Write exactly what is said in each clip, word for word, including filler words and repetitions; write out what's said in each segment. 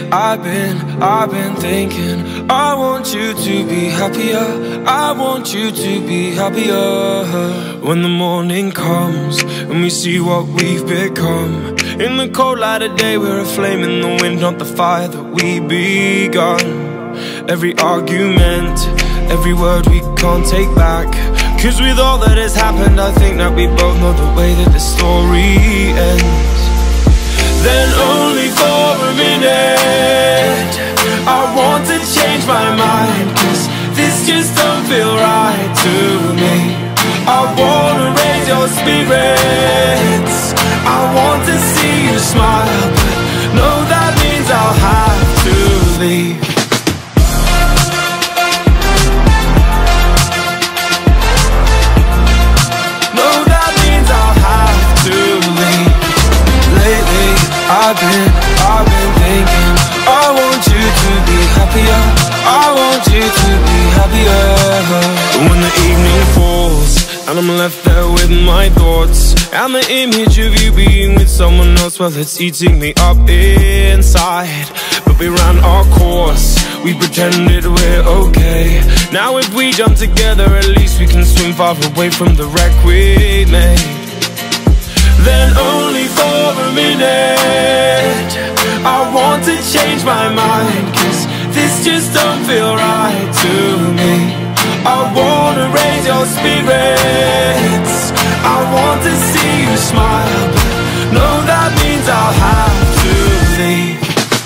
I've been, I've been thinking, I want you to be happier, I want you to be happier. When the morning comes and we see what we've become, in the cold light of day we're a flame in the wind, not the fire that we begun. Every argument, every word we can't take back, cause with all that has happened I think that we both know the way that the story ends. Then only for a minute I want to change my mind, cause this just don't feel right to me. I wanna raise your spirits, I want to see you smile, but no, that means I'll have to leave. No, that means I'll have to leave. Lately I've been, I've been thinking, I want you to be happier, I want you to be happier. When the evening falls and I'm left there with my thoughts, and the image of you being with someone else, well, it's eating me up inside. But we ran our course, we pretended we're okay. Now if we jump together, at least we can swim far away from the wreck we made. Then only for a minute I want to change my mind, cause this just don't feel right to me. I wanna raise your spirits, I want to see you smile, but no, that means I'll have to leave.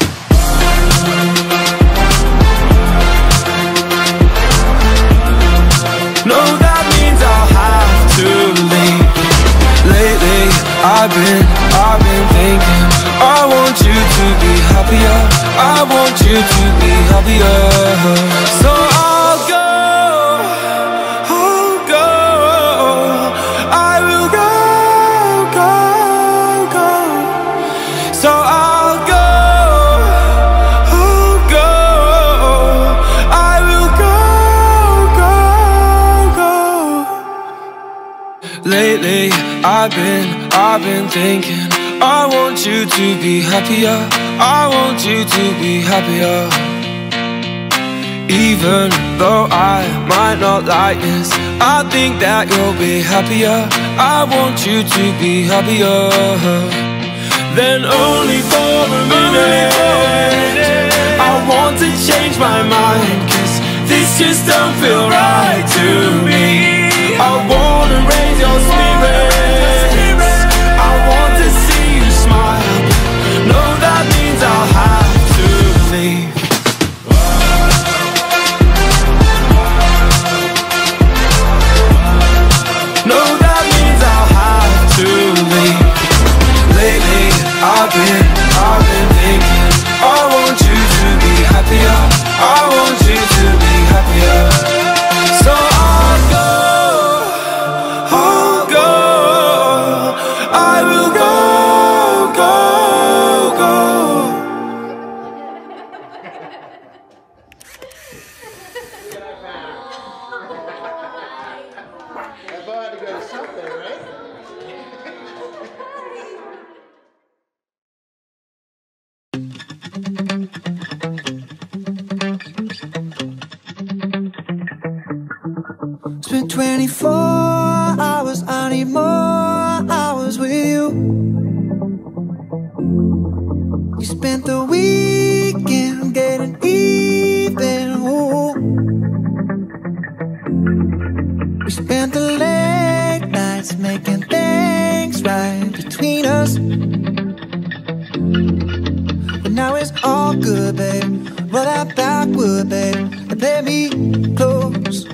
No, that means I'll have to leave. Lately I've been, I've been thinking, I want you to be happier, I want you to be happier. So I'll go, I'll go, I will go, go, go. So I'll go, I'll go, I will go, go, go. Lately I've been, I've been thinking, I want you to be happier, I want you to be happier. Even though I might not like this, I think that you'll be happier, I want you to be happier. Then only for a minute I want to change my mind, cause this just don't feel right to me. I wanna raise your spirits, I want to see you smile, no, that means I'll have to leave. No, that means I'll have to leave. Lately I've been, I've been thinking, I want you to be happier, I want you to be happier. So I'll go, I'll go, I will go, go, go. That boy had to go to something, right? It's been twenty-four hours, I need more hours with you. You spent the weekend getting even, ooh. We spent the late nights making things right between us. But now it's all good, babe. Roll that backward, babe, and play me close.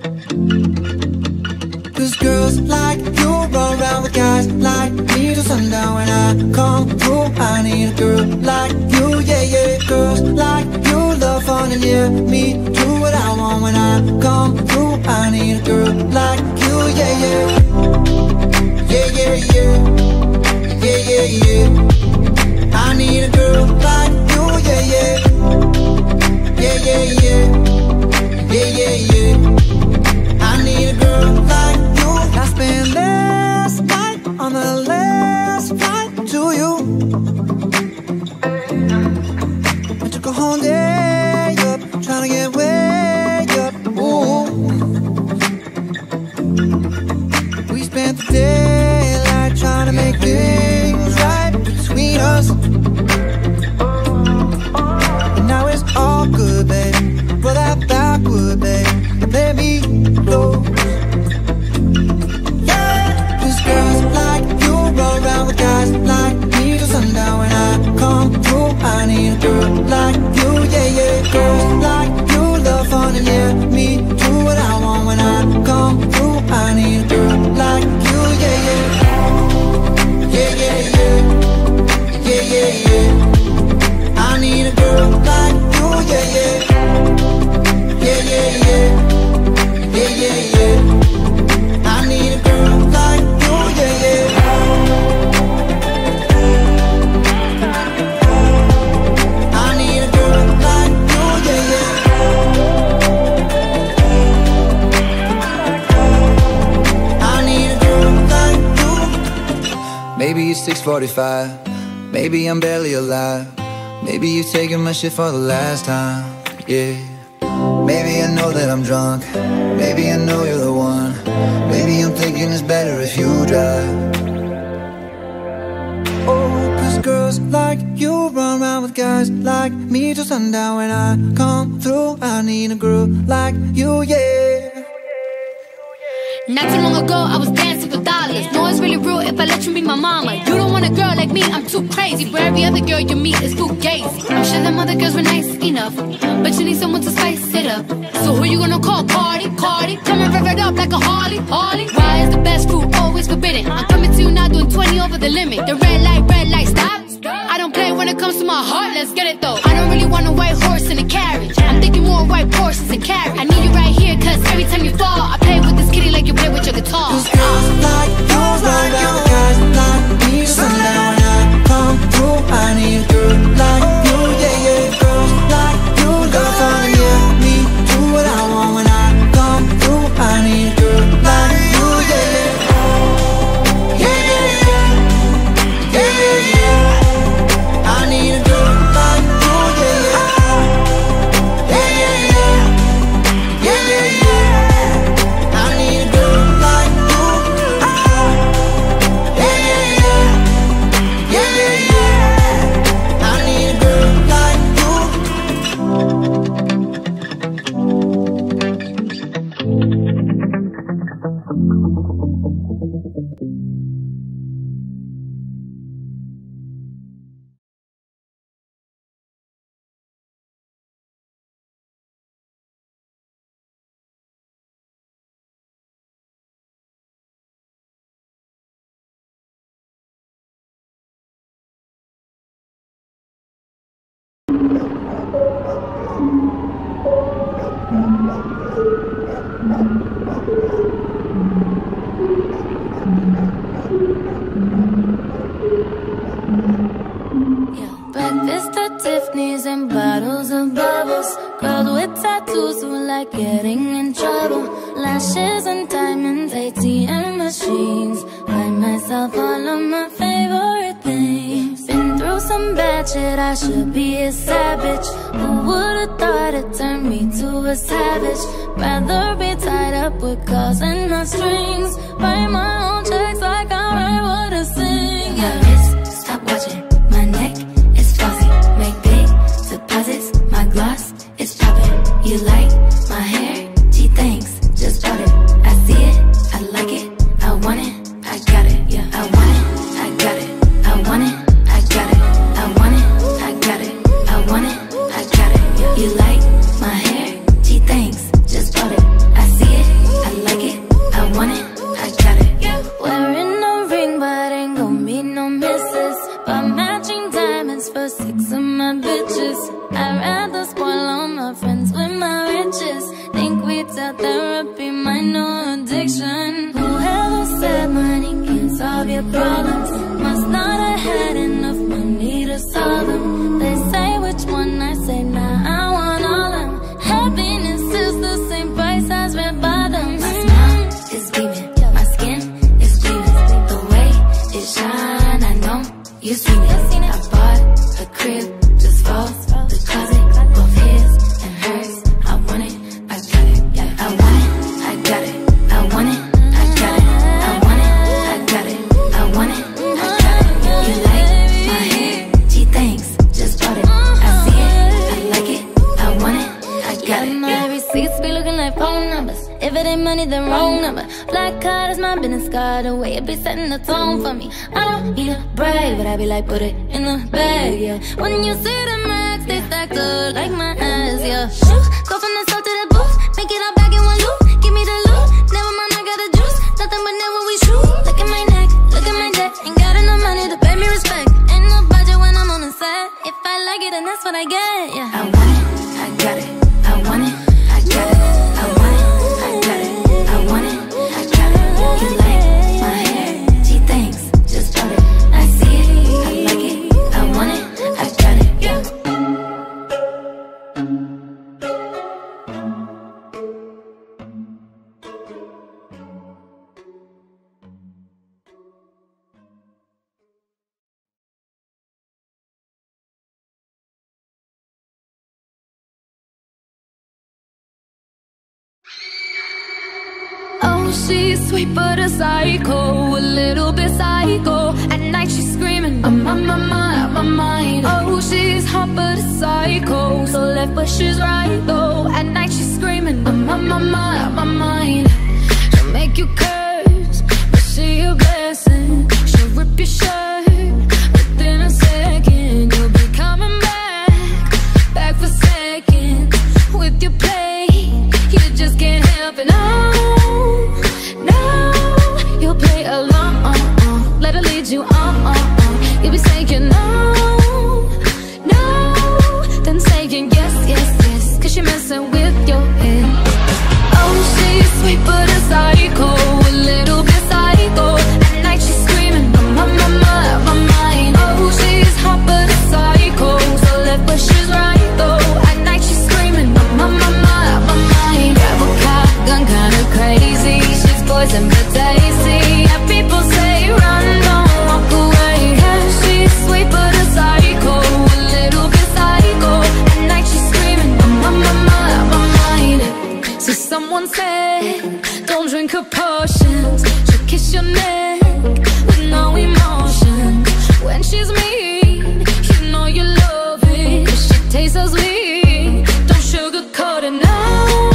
Cause girls like you run around with guys like me till sundown. When I come through, I need a girl like you, yeah, yeah. Girls like you love fun and yeah, me do what I want. When I come through, I need a girl like you, yeah, yeah. Yeah, yeah, yeah. Yeah, yeah, yeah. I need a girl like you, yeah, yeah. Yeah, yeah, yeah. Yeah, yeah, yeah. I need a girl like you. I spent last night on the last flight to you. it's six forty-five. Maybe I'm barely alive. Maybe you're taking my shit for the last time. Yeah. Maybe I know that I'm drunk. Maybe I know you're the one. Maybe I'm thinking it's better if you drive. Oh, cause girls like you run around with guys like me till sundown. When I come through, I need a girl like you, yeah. Not too long ago, I was dancing for dollars. No, it's really real if I let you be my mama. You don't want a girl like me, I'm too crazy. Where every other girl you meet is too gazy. I'm sure them other girls were nice enough, but you need someone to spice it up. So who you gonna call? Cardi, Cardi. Come and rev it up like a Harley, Harley. Why is the best food always forbidden? I'm coming to you now doing twenty over the limit. The red light, red light, stop. I don't play when it comes to my heart, let's get it though. I don't really want a white horse in a carriage. I'm thinking more white horses and carriage. I need you right here, cause every time you fall, I play with this kitty like you play with your guitar. Cause girls like you run around with guys like me till sundown. When I come through, I need a girl like you, yeah, yeah. Girls like you love fun, yeah. Me do what I want when I come through. I need a girl like you, yeah, yeah. Yeah, yeah, yeah. Yeah, yeah, yeah. I need a girl like you, yeah, yeah. Yeah, yeah, yeah. Yeah, yeah, yeah. I need a girl like you. Yeah, yeah, yeah. Yeah, yeah, yeah. I need a girl like you. Breakfast at Tiffany's and bottles of bubbles. Girls with tattoos who like getting in trouble. Lashes and diamonds, A T M machines. Buy myself all of my favorite things. Been through some bad shit, I should be a savage. Who would've thought it turned me to a savage? Rather be tied up with calls and not strings. Write my own checks like I write what I sing. Yeah. My wrist, stop watching. My neck is fuzzy. Make big deposits. My gloss is popping. You like my hair? Gee, thanks. Just bought it. I see it. I like it. I want it. I got it. Yeah. I want it. I got it. I want it. I got it. I want it. I got it. I want it. I got it. Yeah. You like my hair? Gee, thanks. Just bought it. I see it. I like it. I want it. I got it. Yeah. Wearing no ring, but ain't gon' be no misses. But matching diamonds for six of my bitches. I'd rather spoil all my friends with my riches. Think we tell therapy my no addiction. Whoever said money can solve your problems must not have had enough money to solve them. They say which one, I say nah, I want all of them. Happiness is the same price as red bottoms. My smile is beaming, my skin is gleaming. The way it shine, I know you seen it. I bought a crib just for the closet, both his and hers. I want it, I got it. I want it, I got it. I want it, I got it. I want it, I got it. I want it, I got it. You like my hair? Gee, thanks. Just bought it. I see it, I like it. I want it, I got it. My receipts be looking like phone numbers. If it ain't money, then wrong number. Black card is my business card. The way it be setting the tone for me. I don't need a brag, but I be like, put it in the bag, yeah. When you see the max, they stacked up like my ass, yeah. Shoot, go from the south to the booth. Make it all back in one loop. Give me the loot. Never mind, I got the juice. Nothing but never we shoot. Look at my neck, look at my debt. Ain't got enough money to pay me respect. Ain't no budget when I'm on the set. If I like it, then that's what I get, yeah. I want it, I got it. I want it, I got it. I want it, I got it. I want it, I got it. You like my hair? Gee, thanks. Just bought it. I see it, I like it. I want it, I got it. Yeah. she's sweet but a psycho, a little bit psycho. At night she's screaming, I'm on my mind, my mind. Oh, she's hot but a psycho, so left but she's right though. At night she's screaming, I'm on my mind, my mind. She'll make you curse, but she a blessing. She'll rip your shirt within a second. You'll be coming back, back for seconds with your play. You just can't help it, no, no. You'll play along, let her lead you on, on, on. You'll be saying no, no, then saying yes, yes, yes, cause you're messing with your head. Oh, she's sweet but a psycho, a little bit psycho. At night she's screaming, I'm on my mind, my mind. Oh, she's hot but a psycho, so left but she's right though. At night she's screaming, I'm on my mind, my mind. Grab a car, gun kinda crazy. She's poison but tasty. Yeah, people say run, don't walk away. Yeah, she's sweet but a psycho, a little bit psycho. At night she's screaming, I'm on my mind, my mind. So someone said, don't drink her potions. She'll kiss your neck with no emotion. When she's mean, you know you love it. She tastes so sweet, don't sugarcoat it, no,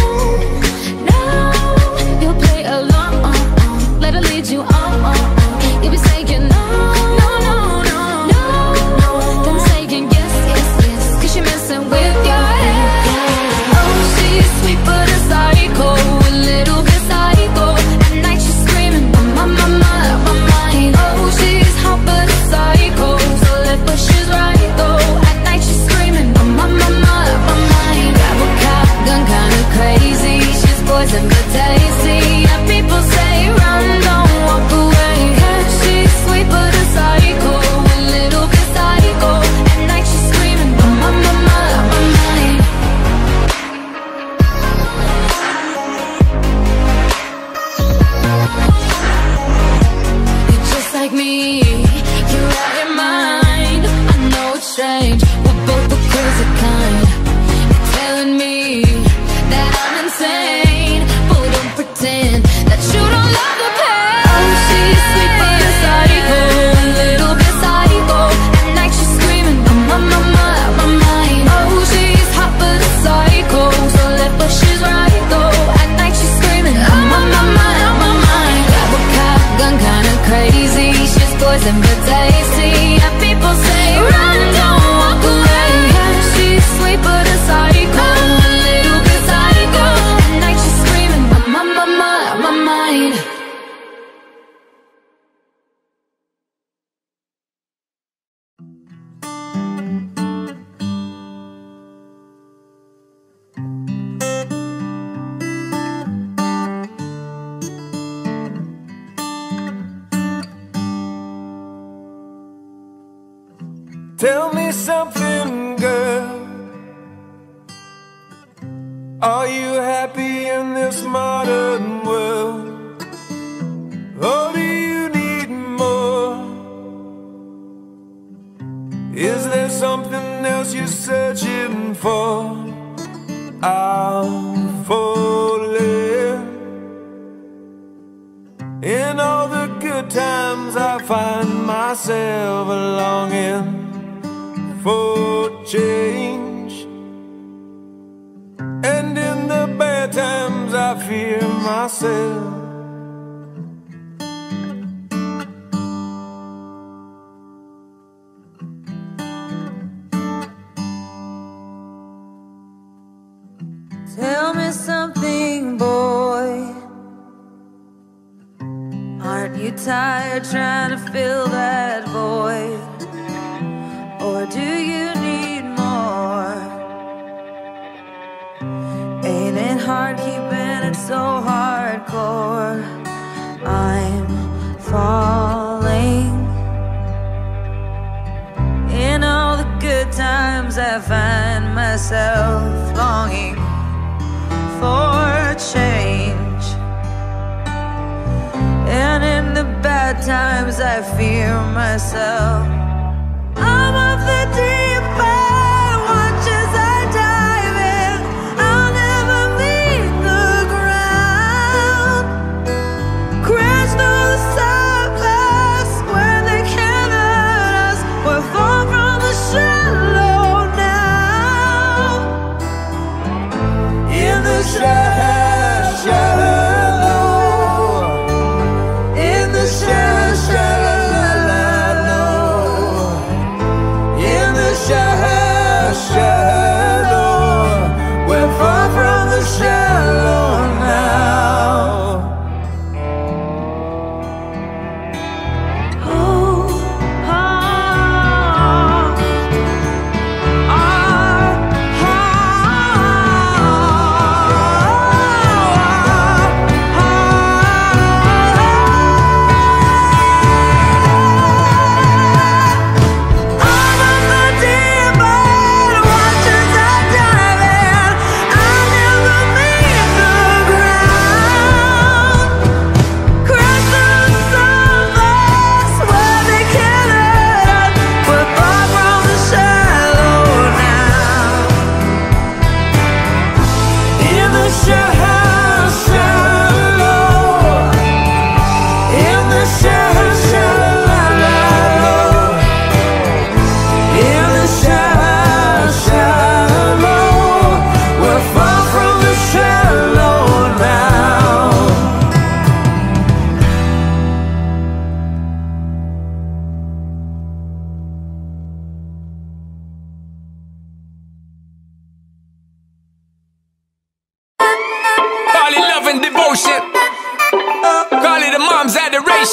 no. You'll play along, let her lead you on, you'll be saying no, no, no, no, no, then saying yes, yes, yes, cause you're messing with your head. Oh, she's sweet but a psycho, a little bit psycho. At night she's screaming, I'm on my mind, my mind. Oh, she's hot but a psycho, so left but she's right though. At night she's screaming, I'm on my mind, my mind. Grab a cop, gun kinda crazy. She's poison but tasty. Yeah, people say run, don't walk away. Yeah, she's sweet but a psycho, a little bit psycho. At night she's screaming, I'm on my mind, my mind. You're just like me, you're out your mind. I know it's strange, we're both the crazy kind. You're telling me that I'm insane, but don't pretend that you don't love the pain. Oh, she's sweet but a psycho, a little bit psycho. At night she's screaming, I'm on my mind, my mind. Oh, she's hot but a psycho, so left but she's right though. At night she's screaming, I'm on my mind, my mind. Grab a cop, gun kinda crazy. She's poison but tasty. Yeah, people say run, don't walk away. Yeah, she's sweet but a psycho, a little bit psycho. At night she's screaming, I'm on my mind, my mind. Tell me something, girl. Are you happy in this modern world? Or do you need more? Is there something else you're searching for? I'm falling. In all the good times I find myself longing for change, and in the bad times I fear myself. Tell me something, boy. Aren't you tired trying to fill that void? Or do you need more? Ain't it hard keeping it so hardcore? I'm falling. In all the good times I find myself longing for change, and in the bad times I fear myself. I'm of the deep end, watch as I dive in. I'll never meet the ground.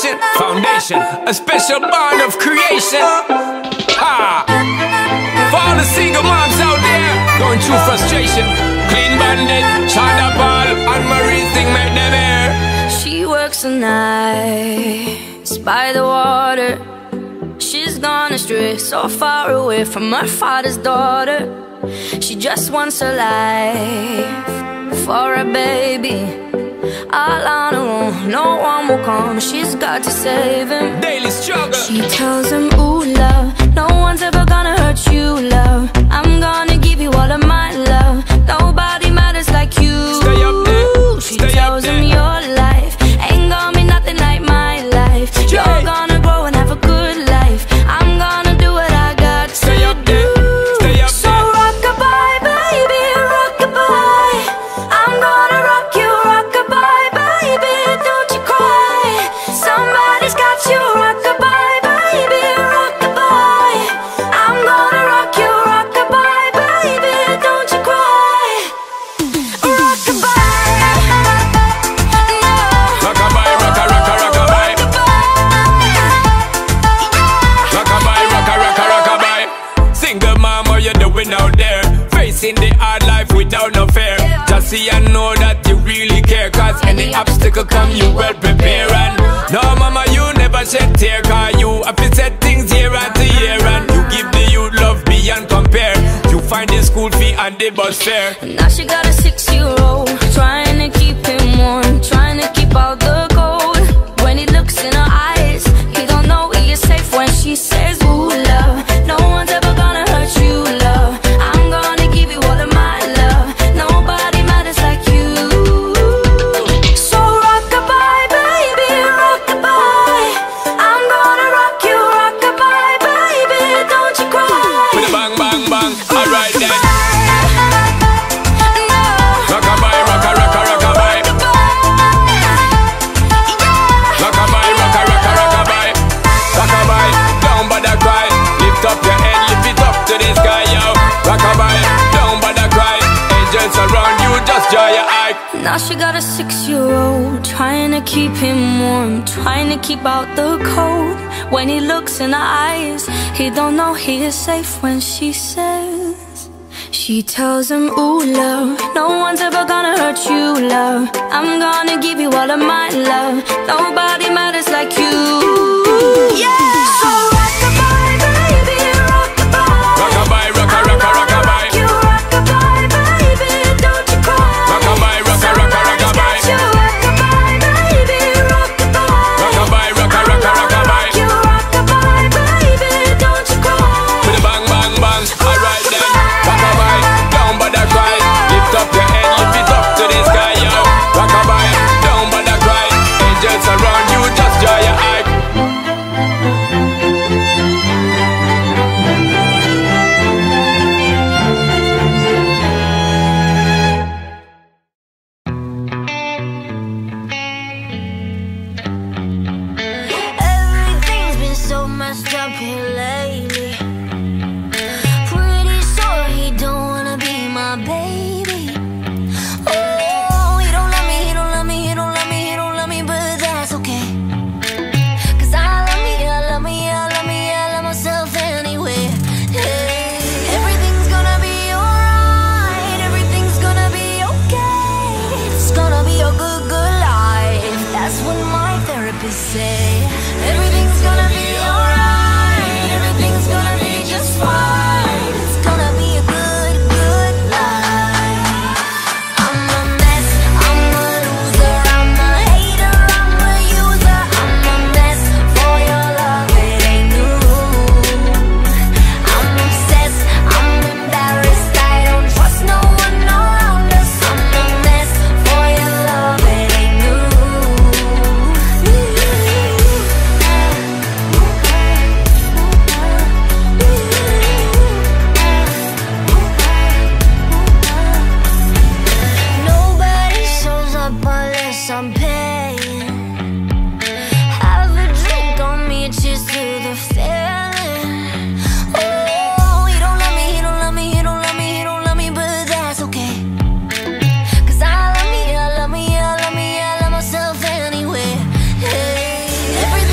nation. Foundation, a special bond of creation. Ha! For all the single moms out there going through frustration. Clean Bandit, Chanda Paul, and Marie thing make them air. She works the nights by the water. She's gone astray, so far away from her father's daughter. She just wants a life for a baby. All on her own, no one will come. She's got to save him. Daily struggle. She tells him, ooh, love, no one's ever gonna hurt you, love. I'm gonna give you all of my love. Nobody matters like you. Stay up there. She Stay tells up him there. your life ain't gonna be nothing like my life. You're Yeah. gonna grow and have a good life. I'm gonna do what I got to Stay up do. there. Stay up So there. rock-a-bye, baby, rock-a-bye. I'm gonna rock you, rock-a-bye, baby, don't you cry. Somebody's got you, rock-a-bye, baby, rock-a-bye. I'm gonna rock you, rock-a-bye, baby, don't you cry. Rock-a-bye, no. Rock-a-bye, rocka, rocka, rock-a-bye. Rock-a-bye, rocka, rocka, rock-a-bye. Single mom, what you doing out there? Facing the hard life without no fear. Just see and know that you really care. Cause any obstacle come, you well prepare. And no mama, you never shed tear. Cause you have to set things year after year. And you give the youth love beyond compare. You find the school fee and the bus fare. Now she got a six-year-old, trying to keep him warm, trying to keep out the cold. When he looks in her eyes, he don't know he is safe when she says, ooh, love, no one's ever gonna hurt you, love. I'm gonna give you all of my love. Nobody matters like you. So rock-a-bye, baby, rock-a-bye. I'm gonna rock you, rock-a-bye, baby, don't you cry. With a bang, bang, bang. Alright then. No. Rock-a-bye, rocka, rocka, rock-a-bye. Rock-a-bye, rocka, rocka, rock-a-bye. Rock-a-bye, don't bother cry. Lift up your head, lift it up to the sky, yo. Rock-a-bye, don't bother cry. Angels around you, just dry your eye. Now she got a six-year-old, trying to keep him warm, trying to keep out the cold. When he looks in her eyes, he don't know he is safe when she says. She tells him, ooh, love, no one's ever gonna hurt you, love. I'm gonna give you all of my love. Nobody matters like you. Yeah. So rock-a-bye, baby, rock-a-bye. Rock-a-bye, rocka, rocka, rock-a-bye. You rock-a-bye, baby, don't you cry. Rock-a-bye, rocka, rocka, rock-a-bye. You rock-a-bye, baby, rock-a-bye. Rock-a-bye, rocka, rocka, rock-a-bye. You rock-a-bye, baby, don't you cry. With a bang, bang, bang. Alright then. Rock-a-bye, don't bother cry. Lift up your head, lift it up to the sky, yo. Rock-a-bye, don't bother cry. Angels around you, just dry your eye. Everything's been so messed up here lately. Pretty sure he don't wanna be my baby. Oh, he don't love me, he don't love me, he don't love me, he don't love me, but that's okay. Cause I love me, I love me, I love me, I love myself anyway. Hey, everything's gonna be alright, everything's gonna be okay. It's gonna be a good, good life. That's what my therapist say. Everything's gonna be alright, everything's gonna be just fine. It's gonna be a good, good life. I'm a mess, I'm a loser, I'm a hater, I'm a user. I'm a mess for your love, it ain't new. I'm obsessed, I'm embarrassed, I don't trust no one around us. I'm a mess for your love, it ain't new. Nobody shows up unless I'm paying. Have a drink on me, cheers to the feeling. Oh, he don't love me, he don't love me, he don't love me, he don't love me, but that's okay. Cause I love me, I love me, I love me, I love myself anyway. Hey, every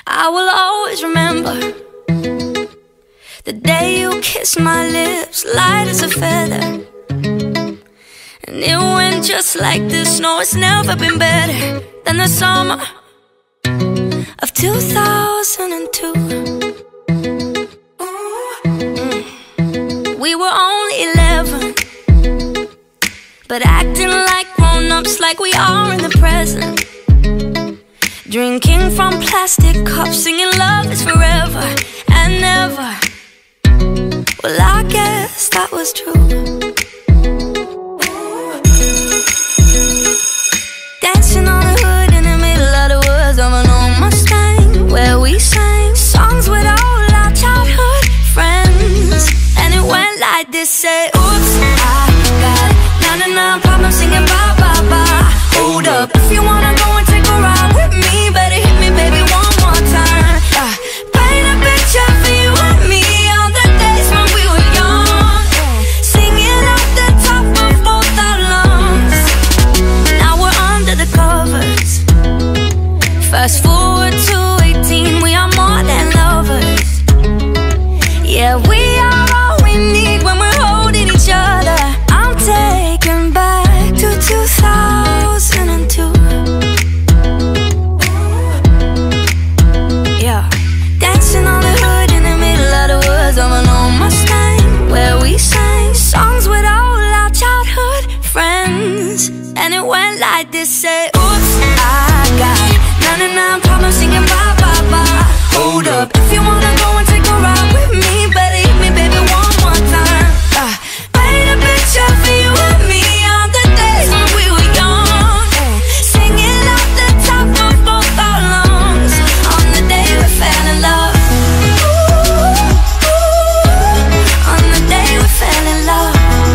I will always remember the day you kissed my lips, light as a feather. And it went just like this. No, it's never been better than the summer of two thousand two. Mm. We were only eleven, but acting like grown-ups, like we are in the present. Drinking from plastic cups, singing love is forever and never. Well, I guess that was true. Dancing on the hood in the middle of the woods of an old Mustang, where we sang songs with all our childhood friends. And it went like this, say, oops, I got ninety-nine problems singing bye, bye, bye. Hold up, if you wanna go and take a ride with me, better hit me, baby, one more time. uh, Paint a picture for you and me on the days when we were young, singing off the top of both our lungs. Now we're under the covers. Fast forward to eighteen, we are more than lovers. Yeah, we are all we need when we're holding each other. I'm taken back to two thousand two. Yeah, dancing on the hood in the middle of the woods of an old Mustang, where we sang songs with all our childhood friends. And it went like this, say, oops, I got ninety-nine problems singing bye, bye, bye. Hold up, if you wanna go and take a ride with me, better hit me, baby, one more time. uh, Paint a picture for you and me on the days when we were young, singing off the top of both our lungs on the day we fell in love. On the day we fell in love.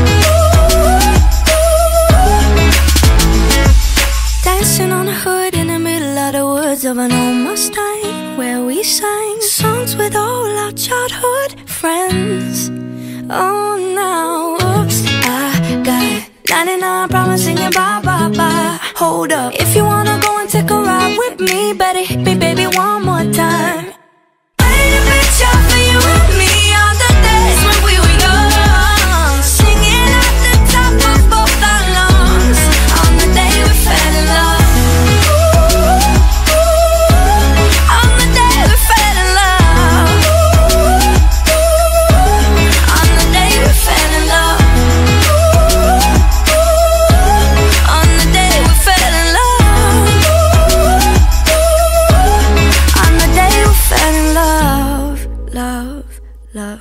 Dancing on the hood in the middle of the woods of an old Mustang, where we sang songs with all our childhood friends. Oh, now, oops, I got ninety-nine problems singing bye, bye, bye. Hold up, if you wanna go and take a ride with me, better hit me, baby, one more time. Paint a picture for you and me on the days when we were young, singing at the top of both our lungs on the day we fell in love. On the day we fell in love. On the day we fell in love. On the day we fell in love. On the day we fell in love. Love, love.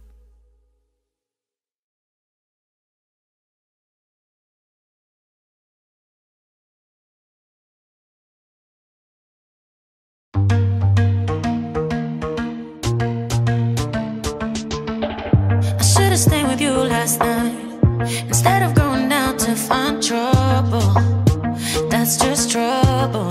I should've stayed with you last night instead of going out to find trouble. That's just trouble.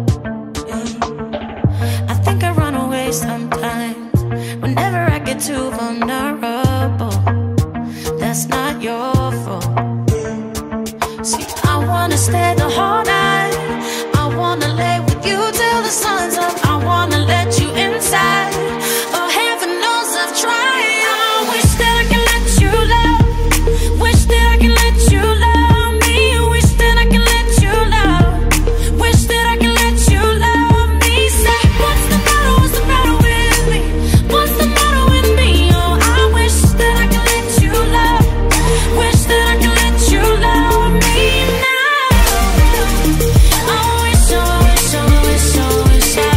Yeah. I think I run away sometimes whenever I get too vulnerable. That's not your fault. See, I wanna stay the whole night. I wanna lay with you till the sun's up. I wanna let you inside. Oh, heaven knows I've tried. I wish that I could let you love. Wish that I could let you love me. Wish that I could let you love. Wish that I could let you love me. Say, what's the matter? What's the matter with me? What's the matter with me? Oh, I wish that I could let you love. Wish that I could let you love me now. I wish, I wish, I wish, I wish I.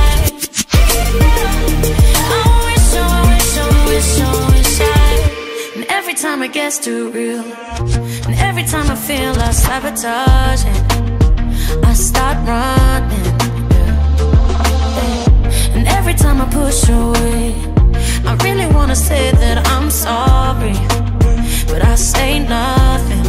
I wish, I wish, I wish, I wish I. And every time it gets too real, and every time I feel I sabotage it, I start running. And every time I push away, I really wanna say that I'm sorry, but I say nothing.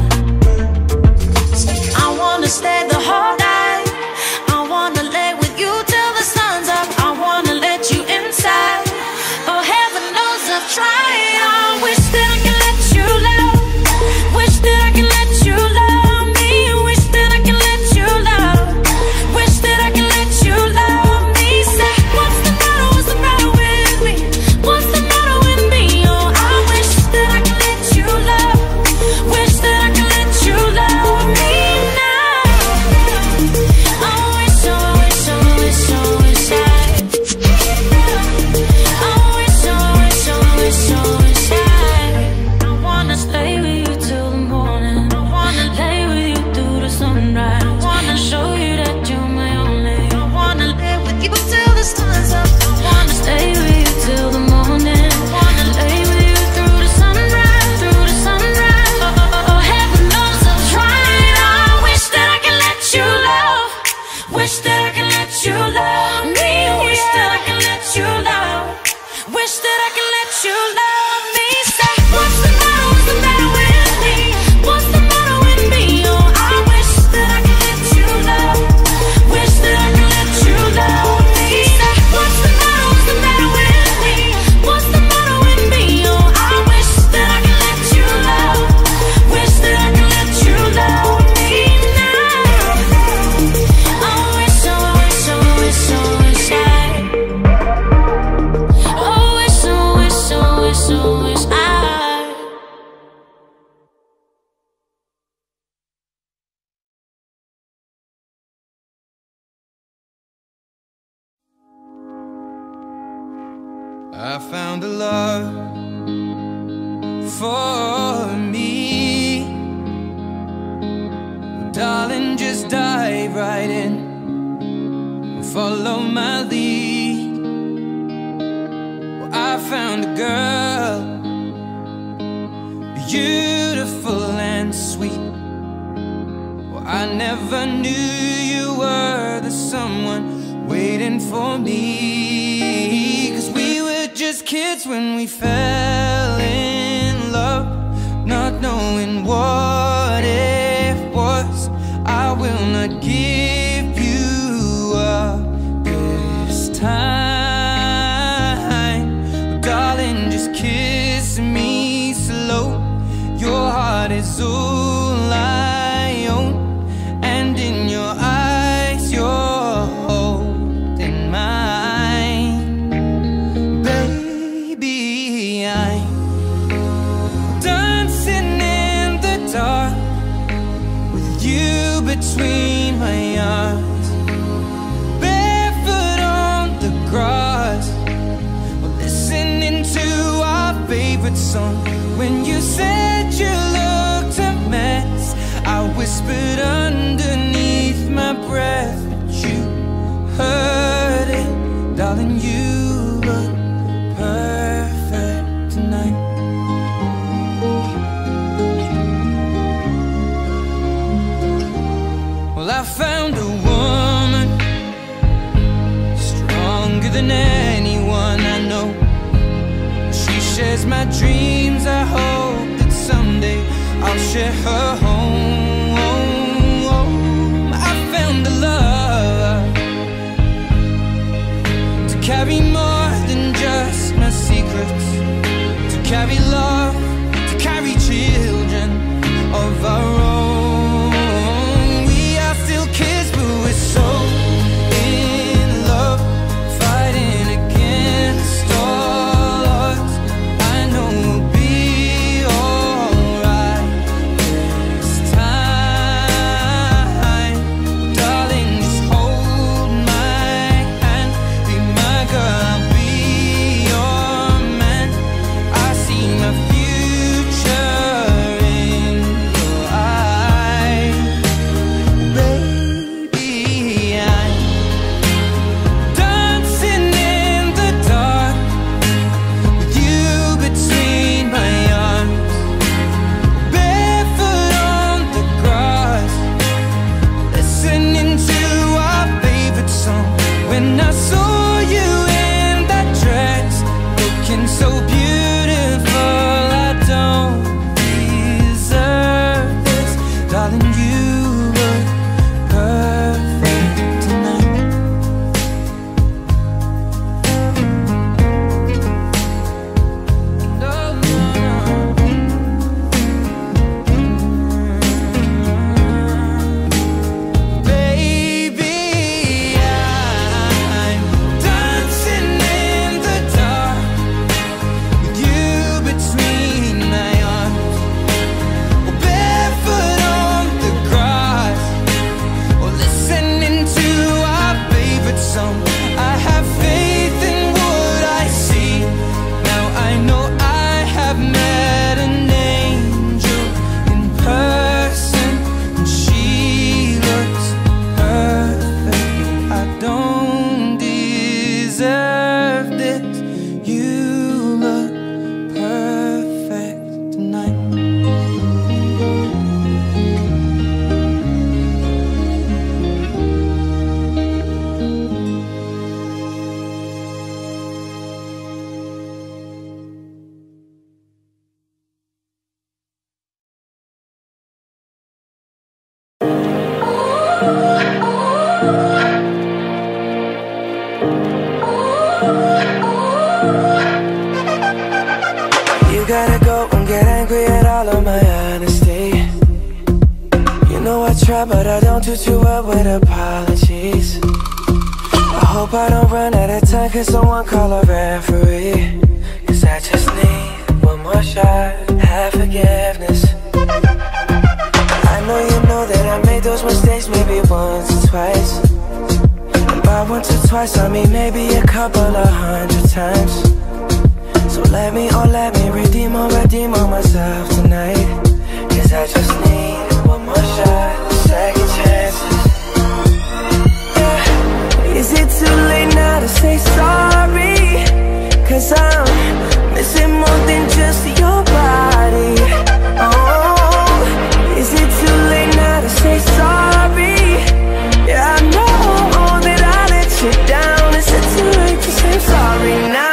I wanna stay the whole night. I wanna lay with you till the sun's up. I wanna let you inside. Oh, heaven knows I've tried. I wish that I could let you love. Wish that I could let you love me. Wish that I could let you love. Wish that I could let you love me. Say, what's the matter? I found a love for me. Well, darling, just dive right in and follow my lead. Well, I found a girl, beautiful and sweet. Well, I never knew you were the someone waiting for me. Cause we were just kids when we fell in love, not knowing what it was. I will not give you up this time. Oh, darling, just kiss me slow. Your heart is all I own, and in your eyes you're holding mine. Baby, I'm dancing in the dark with you between my arms, barefoot on the grass, listening to our favorite song. When you said you looked a mess, I whispered underneath my breath, but you heard it. Darling, you look perfect tonight. Well, I found a woman stronger than anyone I know. She shares my dreams. I hope that someday I'll share her home. I found a love to carry more than just my secrets, to carry love, to carry children of our own. We are still kids, but we're so in love, fighting against all odds. I know we'll be alright this time. Darling, just hold my hand, be my girl, I'll be your man. I see my future in your eyes. Baby, I'm dancing in the dark with you between my arms, barefoot on the grass, listening to our favorite song. When I saw you in that dress, looking so beautiful, I don't deserve this. Darling, you look perfect tonight. No, no, no. Baby, I'm dancing in the dark with you between my arms, or barefoot on the grass, or listening to our favorite song. I have faith in what I see. Now I know I have met an angel in person, and she looks perfect. I don't deserve this. You look perfect tonight. You gotta go and get angry at all of my honesty. You know I try, but I don't do too well with apologies. I hope I don't run out of time, cause someone call a referee. Cause I just need one more shot, have forgiveness. I know you know that I made those mistakes maybe once or twice. And by once or twice I mean maybe a couple of hundred times. So let me, oh let me redeem or redeem on myself tonight. Cause I just need one more shot, second chances. Yeah. Is it too late now to say sorry? Cause I'm missing more than just your body. Oh, is it too late now to say sorry? Yeah, I know that I let you down. Is it too late to say sorry now?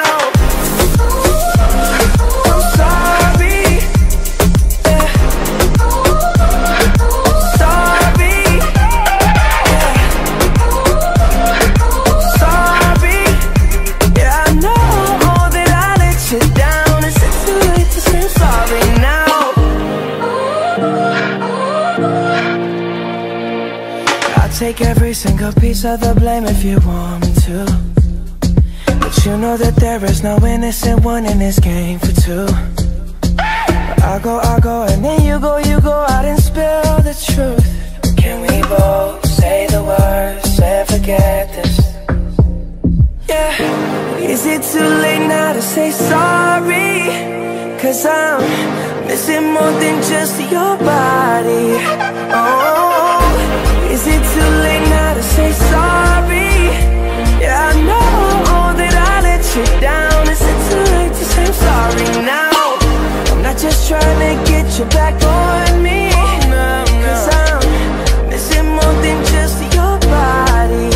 Take every single piece of the blame if you want me to, but you know that there is no innocent one in this game for two. But I go, I go, and then you go, you go out and spill the truth. Can we both say the words and forget this? Yeah. Is it too late now to say sorry? Cause I'm missing more than just your body. Oh, is it too late now to say sorry? Yeah, I know that I let you down. Is it too late to say I'm sorry now? I'm not just trying to get you back on me, cause I'm missing more than just your body.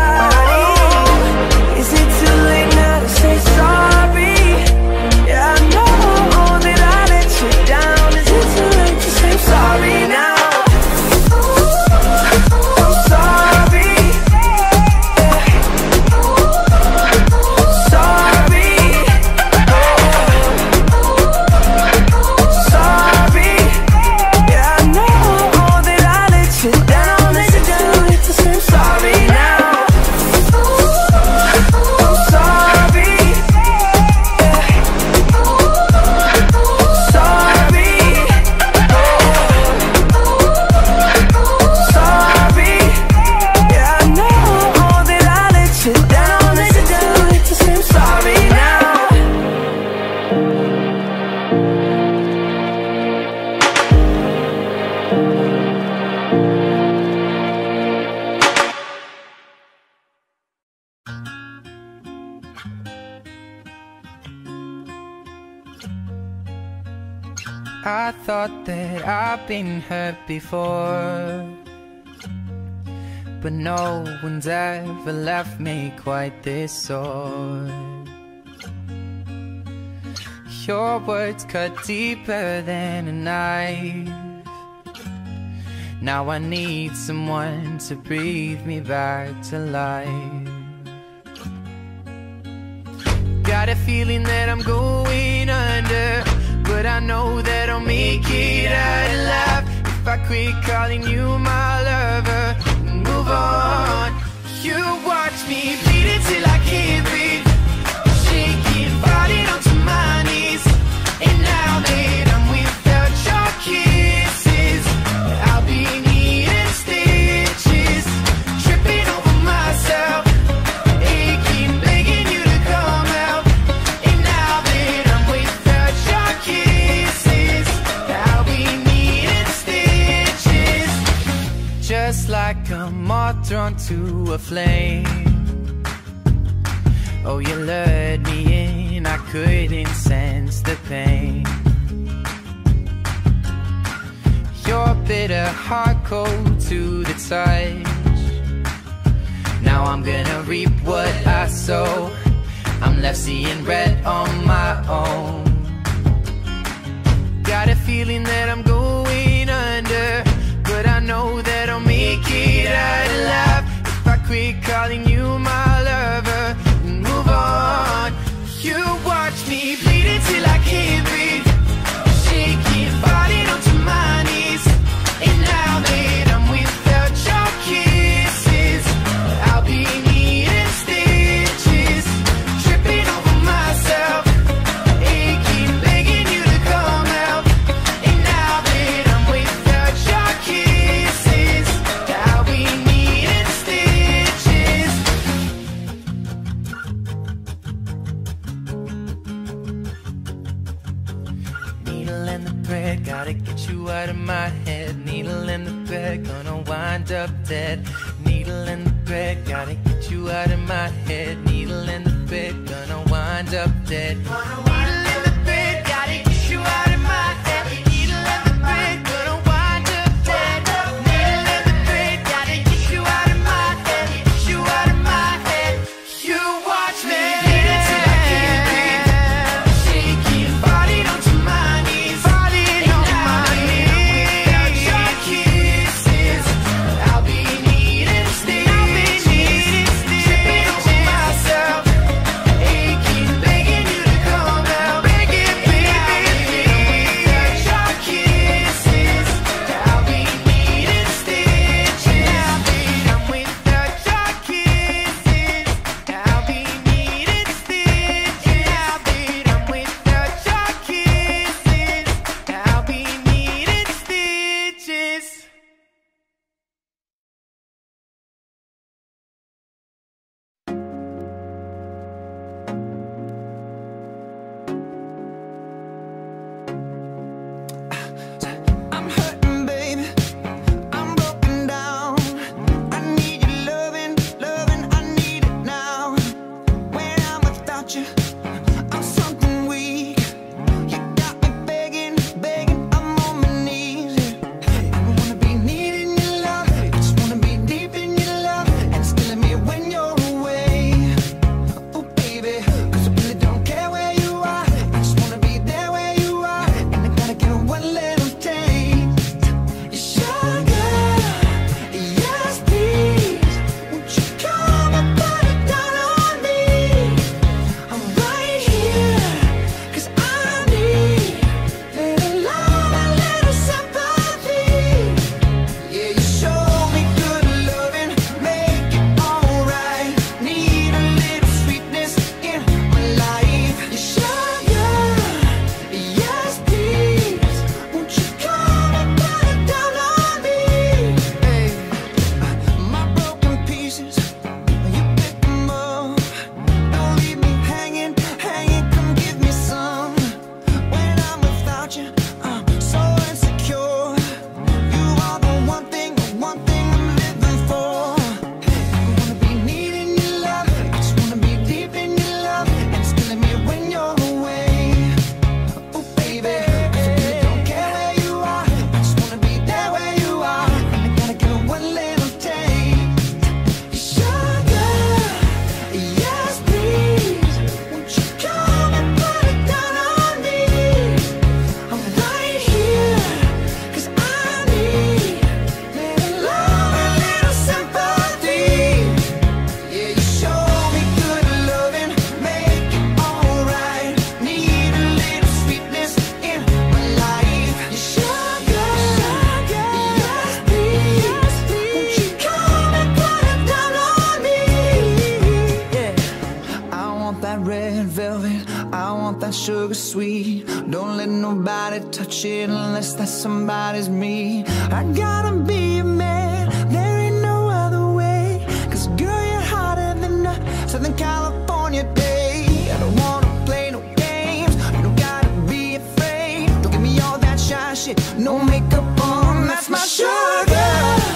Oh, is it too late now to say sorry? Yeah, I know that I let you down. Is it too late to say I'm sorry now? I thought that I've been hurt before, but no one's ever left me quite this sore. Your words cut deeper than a knife. Now I need someone to breathe me back to life. Got a feeling that I'm going under, but I know that I'll make it out alive if I quit calling you my lover and move on. You watch me bleed until I can't breathe, shaking, falling onto my knees. And now that I'm without your kisses, I'll be needing stitches, tripping over myself, aching, begging you to come out. And now that I'm without your kisses, I'll be needing stitches, just like a moth drawn to a flame. Oh, you lured me in, I couldn't sense the pain. Your bitter heart cold to the touch. Now I'm gonna reap what I sow. I'm left seeing red on my own. Got a feeling that I'm going under, but I know that I'll make it out alive if I quit calling you my lover and move on. You watch me bleed until I can't breathe, shaking, falling onto my knees. And now that I'm without your kisses, I'll be needing stitches, tripping over myself, aching, begging you to come out. And now that I'm without your kisses, I'll be needing stitches. wind up dead. Needle in the thread, gotta get you out of my head. Needle in the thread, gonna wind up dead. Needle in the thread, gotta get you out of my head. Needle in the thread, gonna wind up dead. Needle in the thread, gotta get you out of my head. Get you out of my head. You watch me till I can't breathe. Shaking, body don't you mind me. Body don't mind me. Without your kisses, I'll be needing stitches. Tripping over myself, aching, begging you to come out. Begging, begging. Without your kisses, I'll be needing stitches. I'm without your kisses, I'll be needing stitches. I'm without your kisses, I'll be needing stitches. I'm hurting, baby. I'm broken down. I need your loving, loving. I need it now. When I'm without you, I'm something weak. You got me begging, begging. I'm on my knees. I don't wanna be needing your love. I just wanna be deep in your love. And it's killing me when you're away. Oh, baby, 'cause I really don't care where you are. I just wanna be there where you are. And I gotta get one little taste. Your sugar, yes please. Won't you come and put it down on me? I'm right here, 'cause I need little love and little sympathy. Yeah, you show me good loving, make it alright. Need a little sweetness in my life. Your sugar, yes please. Won't you come and put it down on me? Hey, my broken pieces, you pick them up. Don't leave me hanging, hanging. Come give me some. When I'm without you, I'm so insecure. You are the one thing, the one thing I'm living for. I wanna be needing your love. I just wanna be deep in your love. And it's killing me when you're away. Oh, baby, 'cause I really don't care where you are. I just wanna be there where you are. And I gotta get one little taste. Your sugar, yes please. Won't you come and put it down on me? I'm right here, 'cause I need little love and little sympathy. Yeah, you show me good loving, make it alright. Need a little sweetness in my life. Your sugar, yes please. Won't you come and put it down on me? Yeah, I want that red velvet, I want that sugar sweet. Don't let nobody touch it unless that somebody's me. I gotta be a man, there ain't no other way. 'Cause girl, you're hotter than a Southern California day. I don't wanna play no games, you don't gotta be afraid. Don't give me all that shy shit, no makeup on, that's my sugar.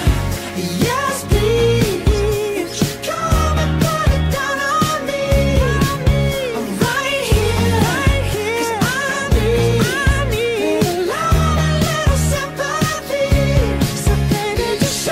Yes please. Won't you come and put it down on me? I'm right here, 'cause I need little love and little sympathy. So baby, just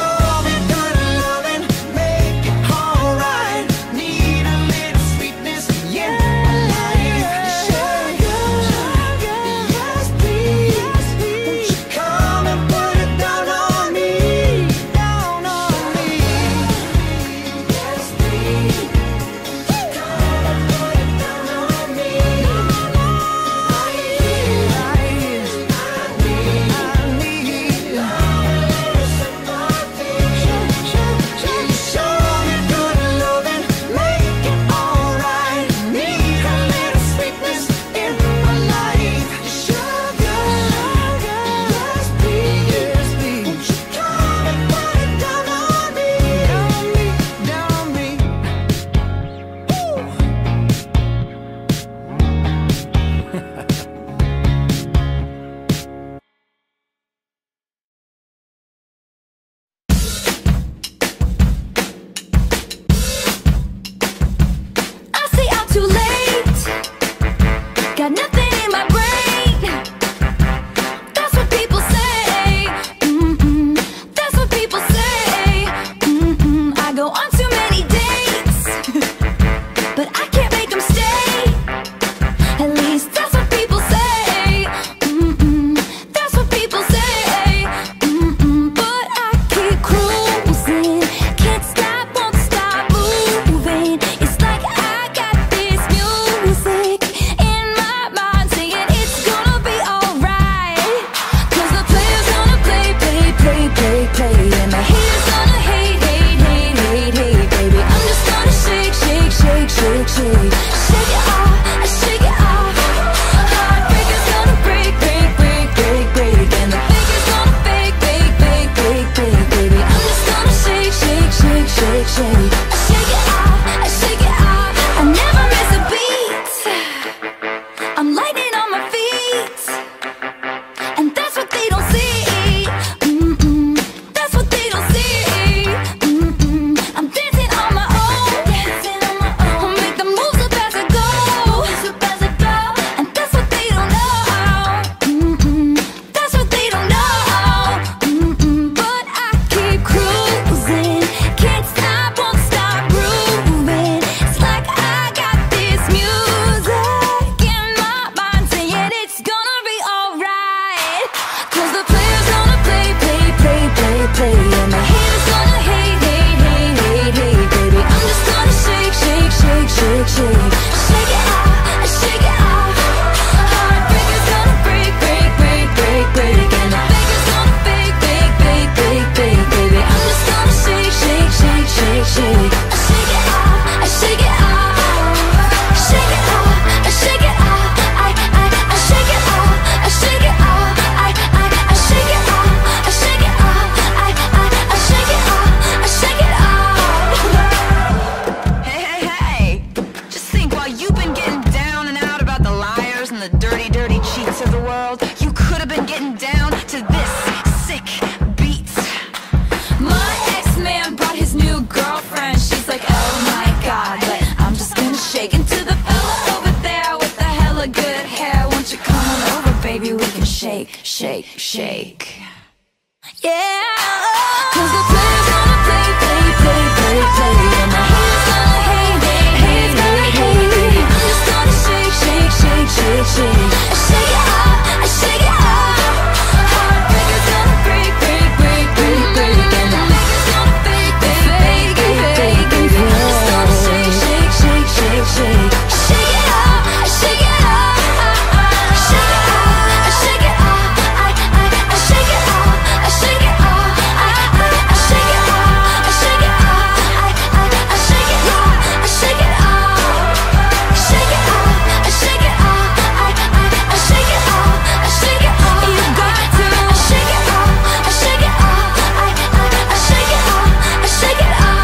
shake. Yeah, cause the players gonna play, play, play, play, play. And the haters gonna hate, hate, hate, hate, hate. I'm just gonna shake, shake, shake, shake, shake. I shake it out, I shake it out. Heartbreakers gonna break, break, break, break, break. And the haters gonna fake, fake, fake, fake, fake, fake. I'm just gonna shake, shake, shake, shake, shake. I shake it out, I shake it out. I shake it out, I shake it out. I, I, I shake it out, I shake it out. I, I, I shake it out, I shake it out. I, I, I shake it out, I shake it out. Shake it out, I shake it out. I, I, I shake it out, I shake it out. You got to. I shake it out, I shake it out. I, I, I shake it out, I shake it out.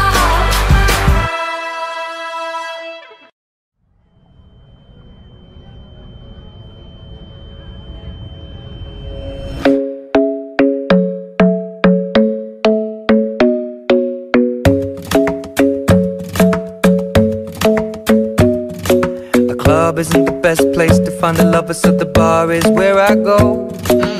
The club isn't the best place to find the lovers, so the bar is where I go.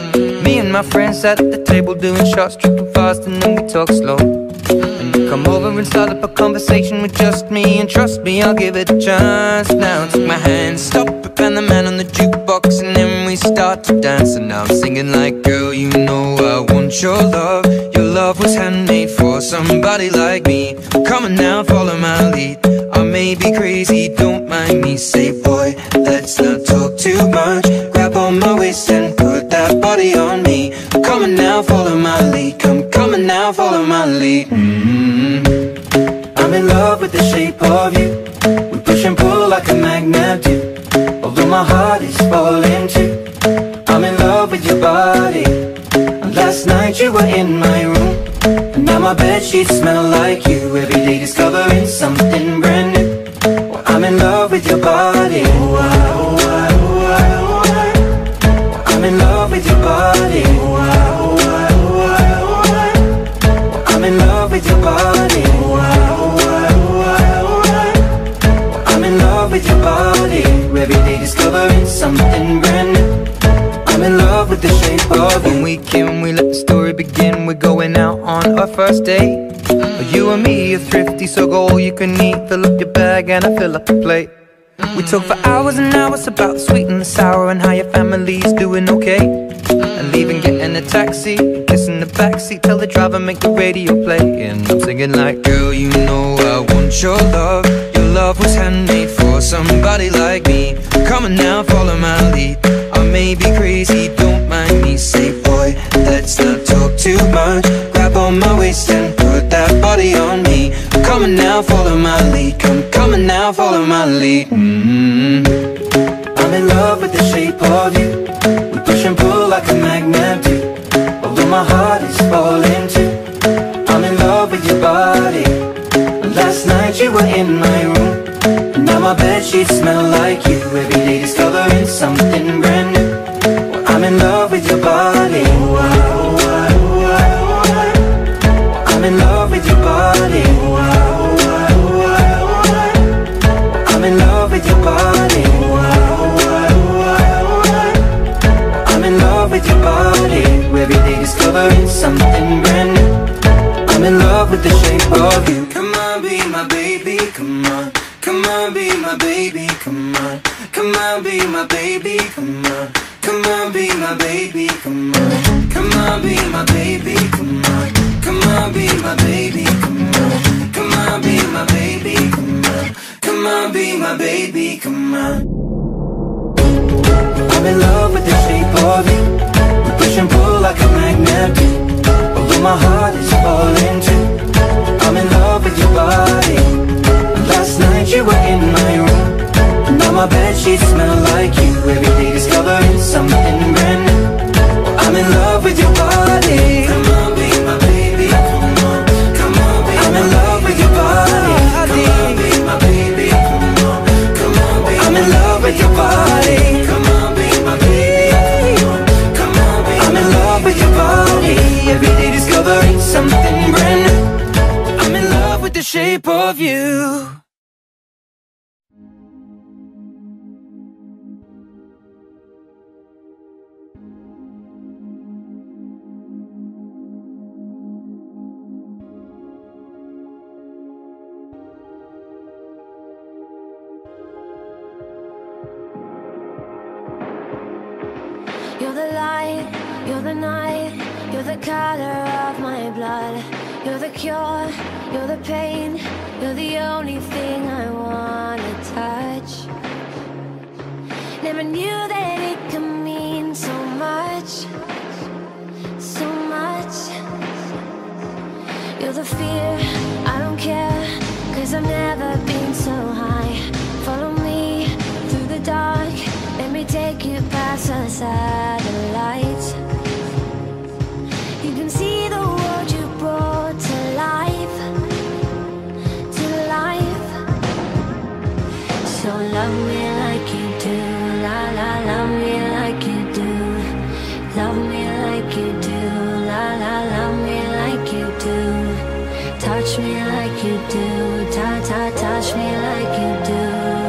Me and my friends sat at the table doing shots, tripping fast, and then we talk slow. And you come over and start up a conversation with just me, and trust me, I'll give it a chance. Now take my hand, stop it, and the man on the jukebox, and then we start to dance. And now I'm singing like, girl, you know I want your love. Your love was handmade for somebody like me. Come on now, follow my lead. I may be crazy, don't mind me. Say, boy, let's not talk too much. Grab on my waist and put that body on me. Come on now, follow my lead. Come, come on now, follow my lead. mm-hmm. I'm in love with the shape of you. We push and pull like a magnet do. Although my heart is falling too, I'm in love with your body. And last night you were in my room, and now my bedsheets smell like you. Every day discovering something brand new. Well, I'm in love with your body. Oh, I, oh, I, oh, I, oh, I. Well, I'm in love with your body. Oh, I, oh, I, oh, I, oh, I. Well, I'm in love with your body. Oh, I, oh, I, oh, I, oh, I. Well, I'm in love with your body. Every day discovering something brand new. I'm in love with the shape of you. When we can, we let the story begin. We're going out on our first date. You and me are thrifty, so go all you can eat. Fill up your bag and I fill up the plate. We talk for hours and hours about the sweet and the sour, and how your family's doing okay. And leaving, getting a taxi, kissing the backseat, tell the driver make the radio play. And I'm singing like, girl, you know I want your love. Your love was handmade for somebody like me. Come on now, follow my lead. I may be crazy, don't mind me. Say, boy, let's not talk too much. Grab on my waist and put that body on me. Come on now, follow my lead. Come, come on now, follow my lead. mm-hmm. I'm in love with the shape of you. We push and pull like a magnet do. Although my heart is falling too, I'm in love with your body. Last night you were in my room, and now my bedsheets smell like you. Every day discovering something brand new. Well, I'm in love with your body. Oh, I, oh, I, oh, I, oh, I. Well, I'm in love with your body. Oh, I, oh, I, oh, I, oh, I. Well, I'm in love with your body. Oh, I, oh, I, oh, I, oh, I. Well, I'm in love with your body. Every day discovering something brand new. I'm in love with the shape of you. Come on, be my baby, come on. Come on, be my baby, come on. Come on, be my baby, come on. Come on, be my baby, come on. Come on, be my baby, come on. Come on, be my baby, come on. Come on, be my baby, come on. Come on, be my baby, come on. I'm in love with the shape of you. We push and pull like a magnet do. Although my heart is falling too, I'm in love with your body. Last night you were in my room, and now my bedsheets smell like you. Every day discovering something brand new. Well, I'm in love with your body. Come on, be my baby, come on. Come on, be I'm in love with your body. Come on, be my baby, come on. Come on, be I'm in love with your body. Come on, be my baby, come on. Come on, be I'm in love with your body. Every day discovering something brand new. I'm in love with the shape of you. the night, you're the color of my blood. You're the cure, you're the pain, you're the only thing I wanna touch. Never knew that it could mean so much, so much. You're the fear, I don't care, cause I've never been so high. Follow me through the dark, let me take you past the satellites. You can see the world you brought to life, to life. So love me like you do, la la, love me like you do. Love me like you do, la la, love me like you do. Touch me like you do, ta ta, touch me like you do.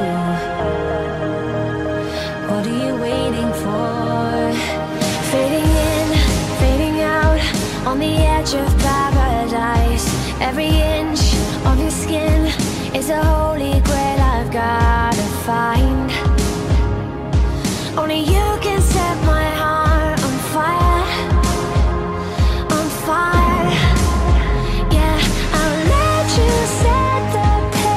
What are you waiting for? Fading in, fading out, on the edge of paradise. Every inch of your skin is a holy grail I've gotta find. Only you can set my heart on fire, on fire. Yeah, I'll let you set the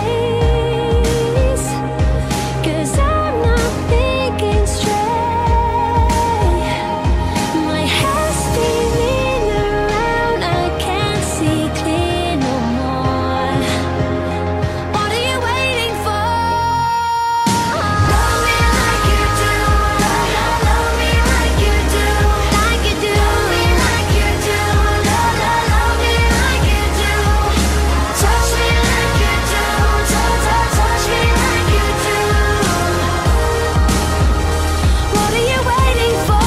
pace, cause I'm not thinking straight. My head's spinning around, I can't see clear no more. What are you waiting for? Love me like you do, love, love, love me like you do, like you do. Love me like you do, love, love, love me like you do. Touch me like you do, touch, touch, touch me like you do. What are you waiting for?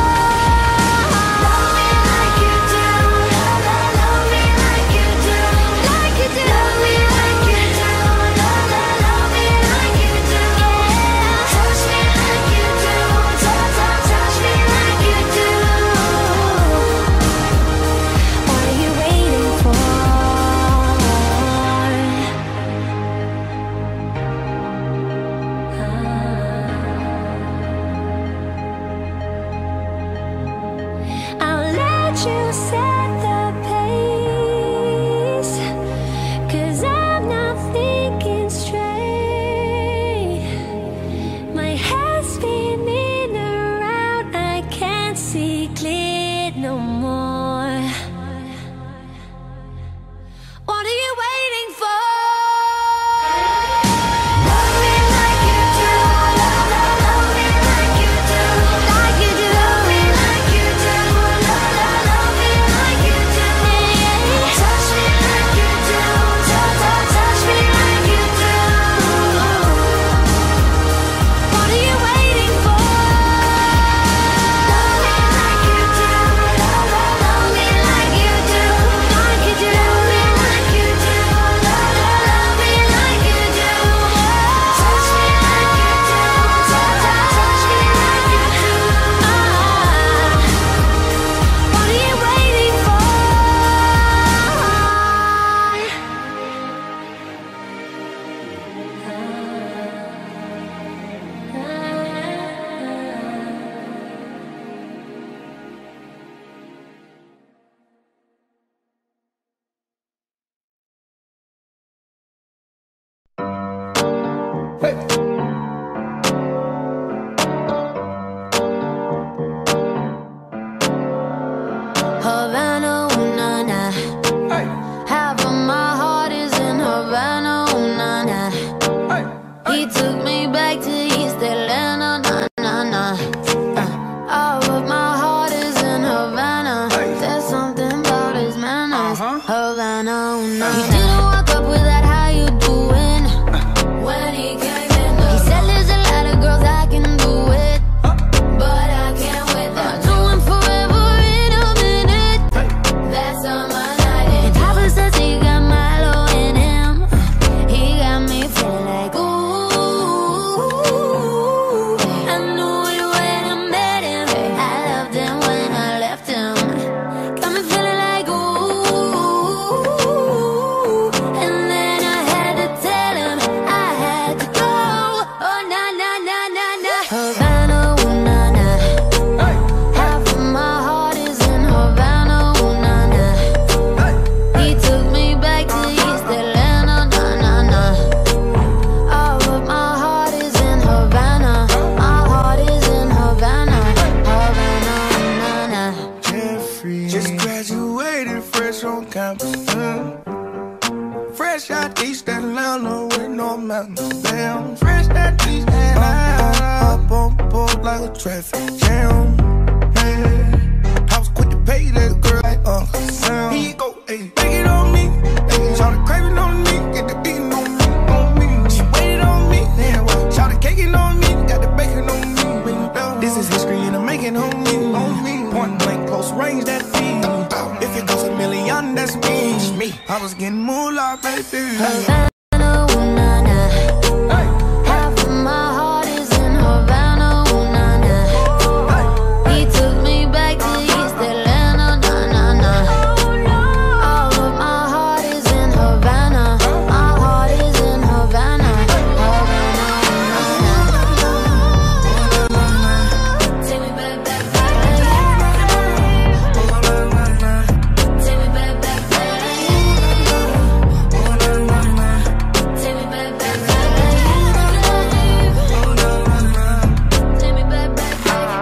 Love me like you do, love, love, love me like you do, like you do. Love me like you do, love, love, love me like you do. Touch me like you do, touch, touch, touch me like you do. What are you waiting for? I'll let you set the pace, cause I'm not thinking straight. My head's spinning around, I can't see clear no more. What are you waiting for? Love me like you do, love, love, love me like you do, like you do. Love me like you do, love, love, love me like you do. Touch me like you do, touch, touch, touch me like you do. What are you waiting for? Love me like you do, love, love, love me like you do, like you do. Love me like you do, fresh out East Atlanta with no mountains. Damn, fresh out East Atlanta. Up on board like a traffic jam. Man, I was quick to pay that girl like Uncle Sam. He go, ayy, take it on me. Ayy, shout the craving on me, get the beating on me, on me. She waited on me, then what? Shout the caking on me, got the bacon on me. This is history and I'm making on me, on me. Point blank, close range, that beat. If it goes a million, that's me. me. I was getting moolah, baby. Havana, ooh, nah, nah. Half of my heart is in Havana, ooh, nah, nah. He took me back to East Atlanta, nah, nah, nah. All of my heart is in Havana. My heart is in Havana. Havana, ooh, nah, nah. Take me back, back, back. Take me back, back, back. Take me back, back, back. Take me back, back,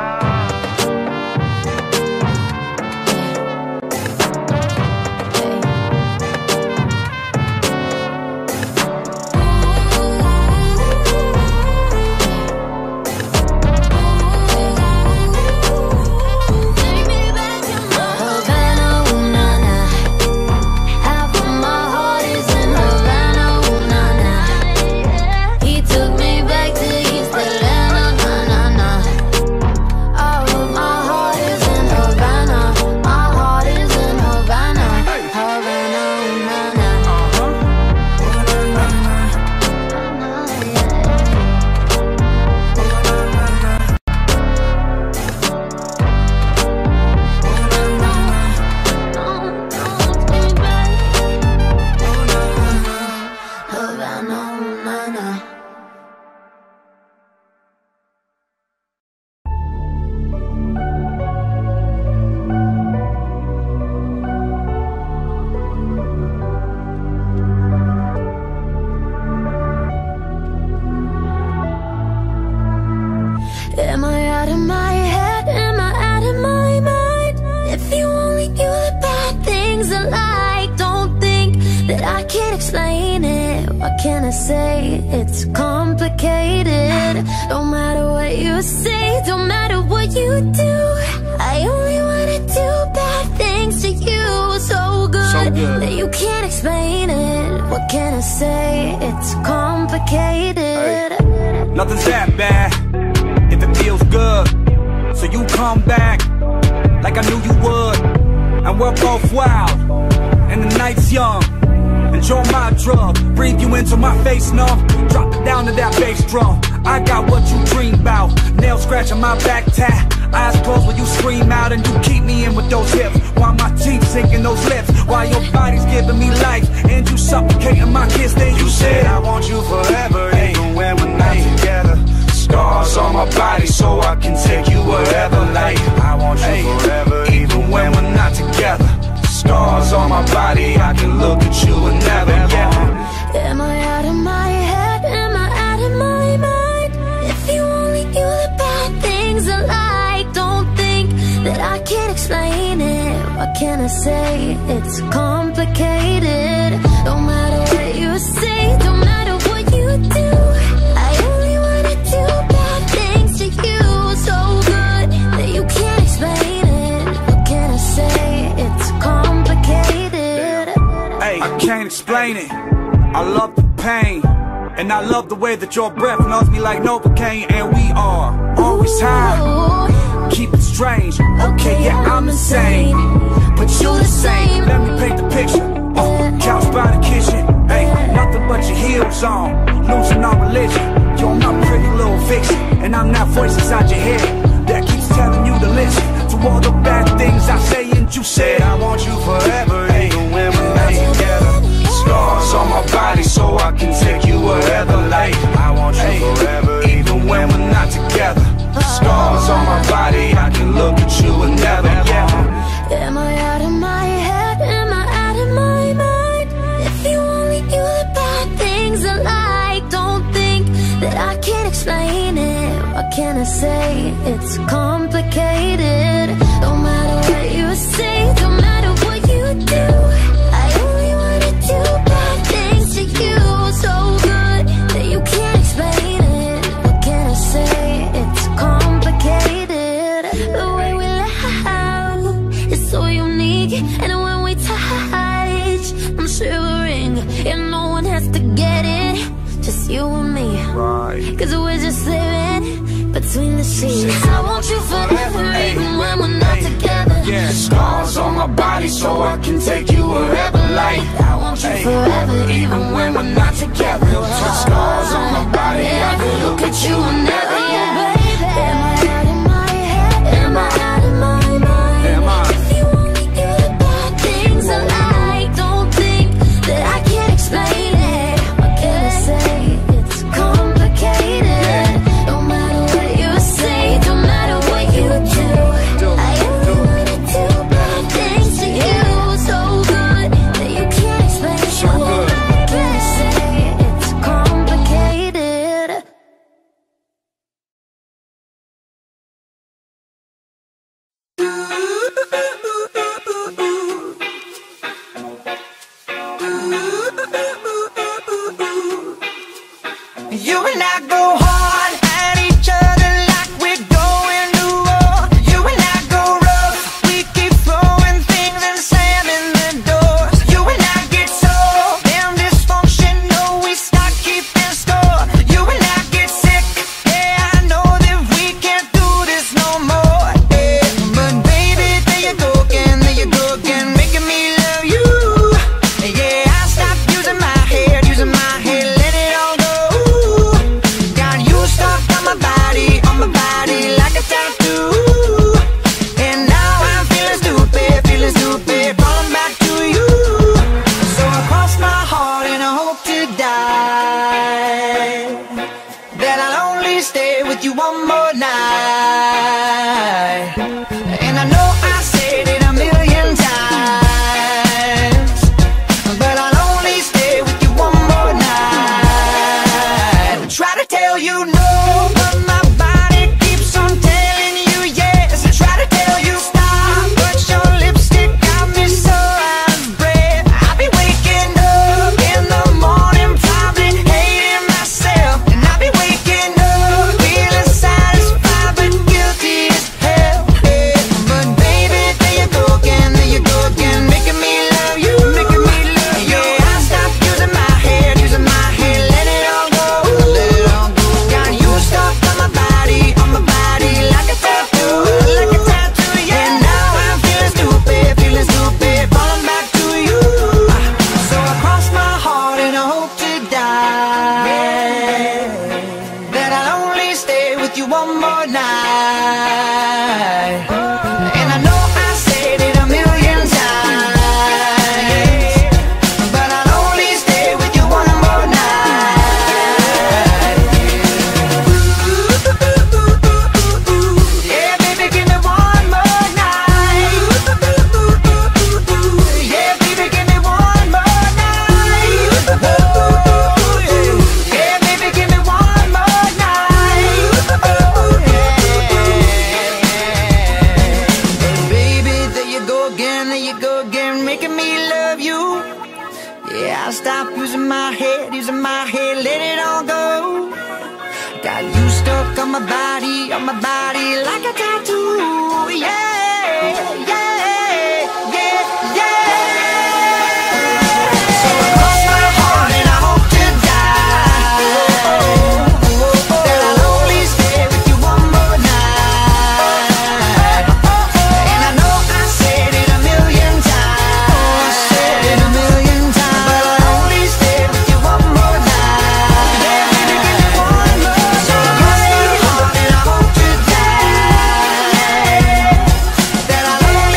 Havana, ooh, nah, nah. Half of my heart is in Havana, ooh, nah, nah. He took me back to East Atlanta, nah, nah, nah. All of my heart is in Havana. My heart is in Havana. Havana, ooh, nah, Havana, ooh, nah, nah. Am I out of my head? Am I out of my mind? If you only knew the bad things I like, don't think that I can't explain it. What can I say? It's complicated. Don't matter what you say, don't matter what you do. I only wanna do bad things to you. So good, So good. that you can't explain it. What can I say? It's complicated. Nothing's that bad if it feels good. So you come back like I knew you would. And we're both wild, and the night's young. Enjoy my drug, breathe you into my face, numb. Drop it down to that bass drum. I got what you dream about. Nails scratching my back tat. Eyes closed when you scream out, and you keep me in with those hips. While my teeth sinking those lips, while your body's giving me life, and you suffocating my kiss. Then you said I want you forever, even when we're not together. Scars on my body so I can take you wherever. Like I want you forever, even when we're not together. Scars on my body, I can look at you and never. Yeah. Am I out of my head? Am I out of my mind? If you only knew the bad things I like, don't think that I can't explain it. What can I say? It's complicated. Don't matter what you say, don't matter what you do. I only wanna do bad things to you. So good that you can't explain it. What can I say? It's complicated. Hey, I can't explain it. I love the pain, and I love the way that your breath knows me like Novocaine. And we are always high, keep it strange. Okay, yeah, I'm insane, but you the same. Let me paint the picture. Uh, couch by the kitchen. Hey, nothing but your heels on, losing our religion. You're my pretty little vixen, and I'm that voice inside your head that keeps telling you to listen to all the bad things I say. And you said I want you forever, even when we're not together. Scars on my body so I can take you wherever. Like I want you forever, even when we're not together. Scars on my body, I can look at you and never. Yeah. Am I out of my head? Am I out of my mind? If you only knew the bad things I like, don't think that I can't explain it. What can I say? It's complicated. Don't matter what you say, don't matter what you do. I only wanna do bad things you and me. Right. Cause we're just living between the sheets. I want you forever, even when we're not together. Yeah, scars on my body so I can take you wherever, like I want you forever, even when we're not together. Scars on my body, I could look at you and never, yeah. Am I out of my head? Am I out of my mind? Am I? If you only knew the bad things I like, don't think that I can't explain it. What can I say? It's complicated. No matter what you say, no matter what you do, I only wanna do bad things to you. So good that you can't explain it. What can I say? It's complicated. You and I go hard at each other like we're going to war. You and I go rough, we keep throwing things and slamming the doors. You and I get so damn dysfunctional, we start keeping score. You and I get sick, yeah, I know that we can't do this no more, yeah. But baby, there you go again, there you go again, making me love you. Yeah, I stopped using my head, using my head, let it all go. Got you stuck on my body, on my body like a tattoo. And now I'm feeling stupid, feeling stupid, falling back to you. So I cross my heart and I hope to die that I'll only stay with you one more night. And I know I said it a million times, but I'll only stay with you one more night. Try to tell you no, but my body keeps on telling you yes. Try to tell you stop, but your lipstick got me so out of breath. I'll be waking up in the morning, probably hating myself. And I'll be waking up feeling satisfied but guilty as hell, yeah. But baby, there you go again, there you go again, making me love you, making me love you. Yeah, I stopped using my head, using my head, let it all go, let it all go. Got you stuck on my body, on my body like a tattoo, like a tattoo, yeah. And now I'm feeling stupid, feeling stupid, falling back to you. So I cross my heart and I hope to die that I'll only stay with you one more night. And I know I said it a million times, but I'll only stay with you one more night. Yeah, baby, give me one more night. Yeah, baby, give me one more night. Yeah, baby, give me one more night. Baby, there you go again, there you go again, making me love you. Yeah, I stopped using my head, using my head, let it all go. Got you stuck on my body, on my body like a tattoo. Yeah, yeah, yeah, yeah. So I cross my heart and I hope to die that I'll only stay with you one more night. And I know I said it a million times, said it a million times, but I'll only stay with you one more night. Yeah, baby, give me one more. So I cross my heart and I hope to die that I'll only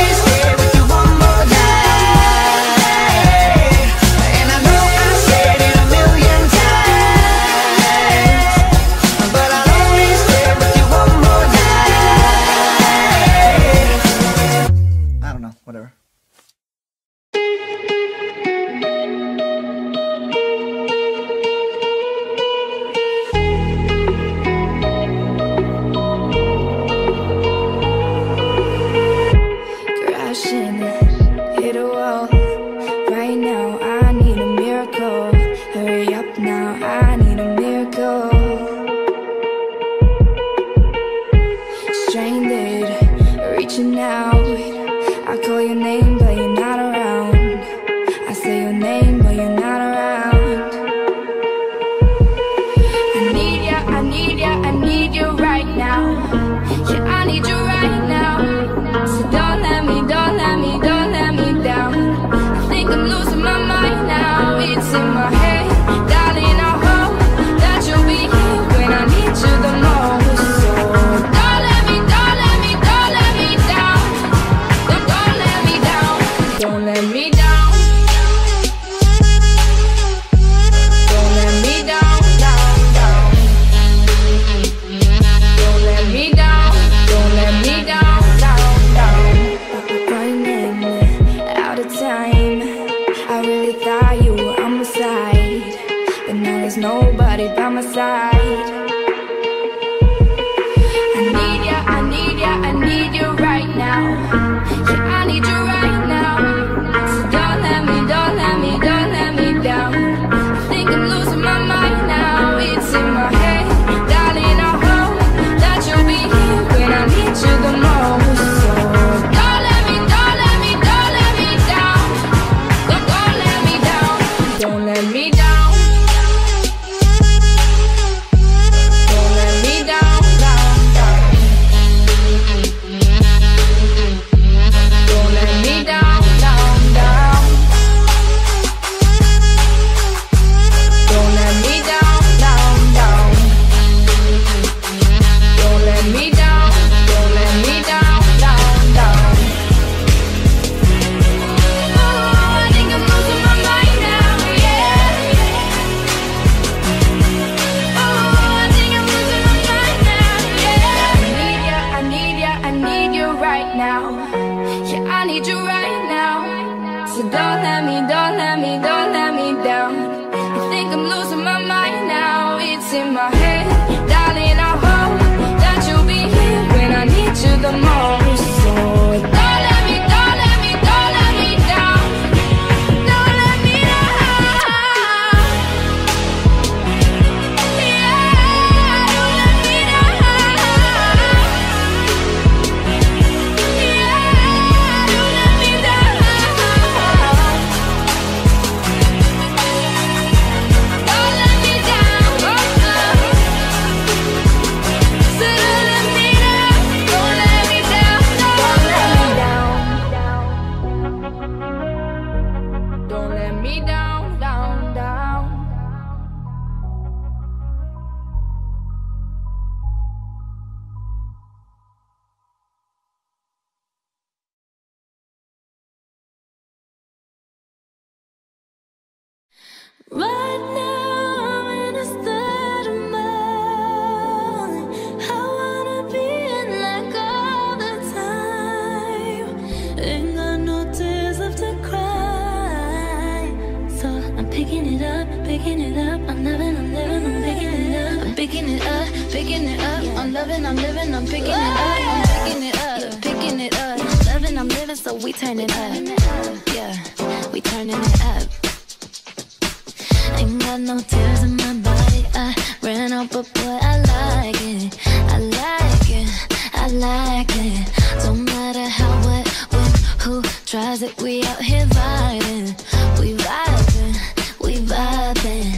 be by my side. I need ya, I need ya, I need you right now. Yeah, I need you right now. So don't let me, don't let me, don't let me down. I think I'm losing my mind now. It's in my head, darling, I hope that you'll be here when I need you the most. So don't let me, don't let me, don't let me down. Don't, don't let me down. Don't let me down. Right now I'm in a state of mind. I wanna be in like all the time. Ain't got no tears left to cry. So I'm picking it up, picking it up. I'm loving, I'm living, I'm picking it up. I'm picking it up, picking it up. I'm loving, I'm living, I'm picking it up. I'm picking it up, picking it up. Loving, I'm living, so we turn it up. Yeah, we turning it up. Ain't got no tears in my body. I ran out, but boy, I like it. I like it, I like it. Don't matter how, what, when, who tries it. We out here vibing. We vibing, we vibing.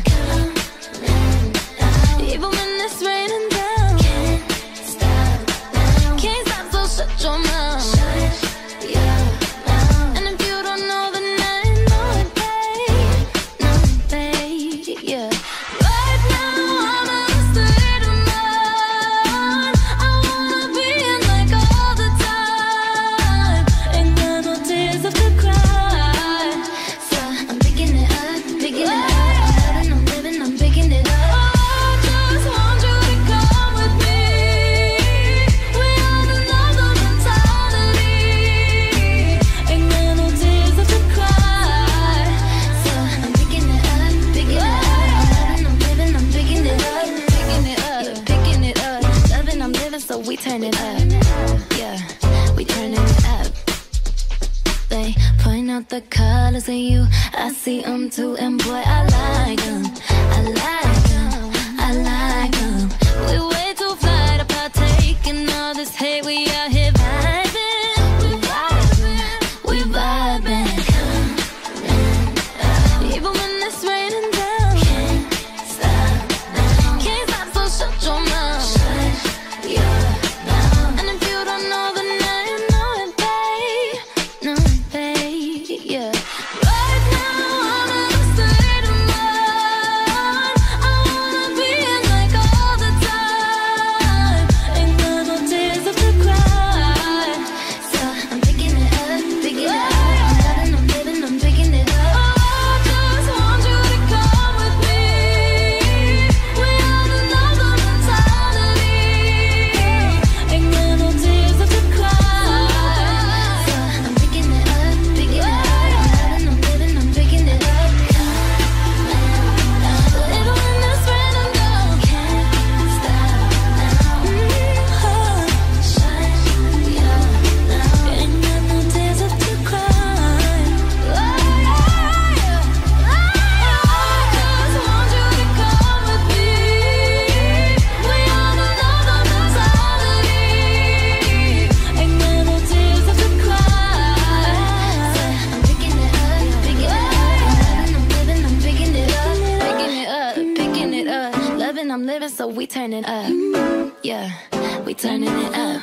Even when it's raining down, can't stop now. Can't stop, so shut your mouth. Shut your mouth. And if you don't know, then I know it, babe. No, babe, yeah. Right now I'm in a state of mind. I wanna be in like all the time. Ain't got no tears left to cry. So I'm picking it up, picking it up. I'm loving, I'm living, I'm picking it up. So we turn it up, yeah, we turning it up. They point out the colors in you, I see them too, and boy, I like them, I like them, I like them. We way too fly to partake in all this hate, we out here vibing, we vibing, we vibing. Even when it's raining down, can't stop now. Can't stop, so shut your mouth. Right now I'm in a state of mind. I'm living, so we turning up. Yeah, we turning it up.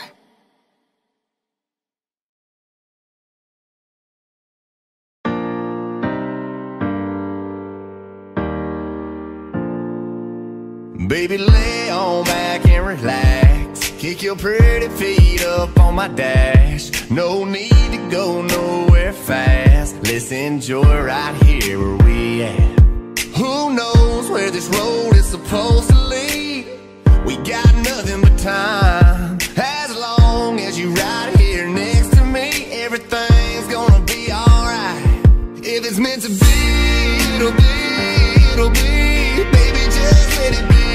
Baby, lay on back and relax. Kick your pretty feet up on my dash. No need to go nowhere fast. Let's enjoy right here where we at. Who knows where this road is supposed to lead? We got nothing but time. As long as you right here next to me, everything's gonna be alright. If it's meant to be, it'll be, it'll be. Baby, just let it be.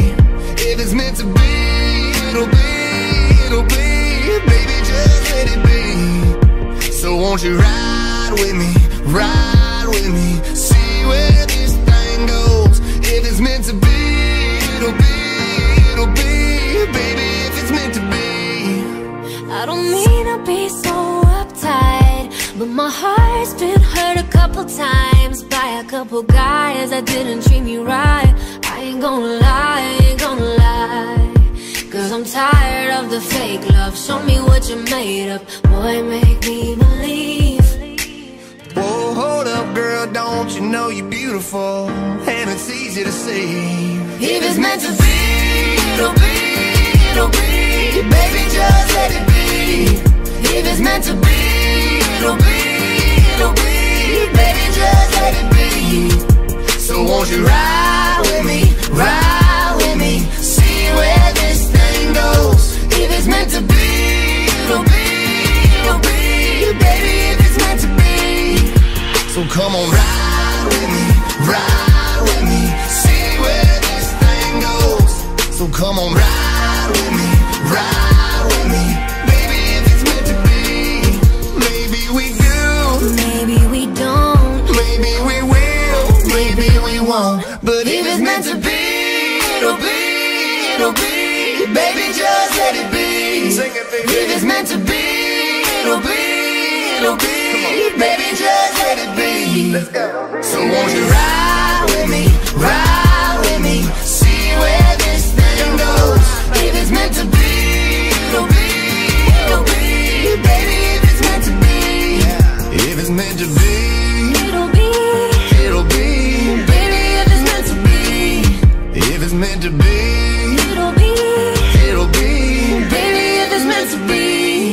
If it's meant to be, it'll be, it'll be. Baby, just let it be. So won't you ride with me, ride with me, see where this thing goes. If it's meant to be, it'll be, it'll be. Baby, if it's meant to be. I don't mean to be so uptight, but my heart's been hurt a couple times by a couple guys that didn't treat me right. I ain't gonna lie, I ain't gonna lie, cause I'm tired of the fake love. Show me what you made of, boy, make me believe. Whoa, hold up, girl, don't you know you're beautiful? And it's easy to see. If it's meant to be, it'll be, it'll be. Baby, just let it be. If it's meant to be, it'll be, it'll be. Baby, just let it be. So won't you ride with me, Ride with me, see where this thing goes. If it's meant to be, it'll be, it'll be. Baby, if it's meant to be. So come on, ride with me, ride with me, see where this thing goes. So come on, ride with me, ride with me. Baby, if it's meant to be. Maybe we do, Maybe we don't, maybe we will, maybe we won't. But If it's meant to be, it'll be, it'll be. Baby, just let it be. Sing it, baby. If it's meant to be, it'll be, it'll be. Baby, just let it be. Let's go. So won't you ride with me, ride with me, see where this thing goes. If it's meant to be, it'll be, it'll be. Baby, if it's meant to be. If it's meant to be, it'll be, it'll be. Baby, if it's meant to be. If it's meant to be, it'll be. it'll be. Baby, if it's meant to be.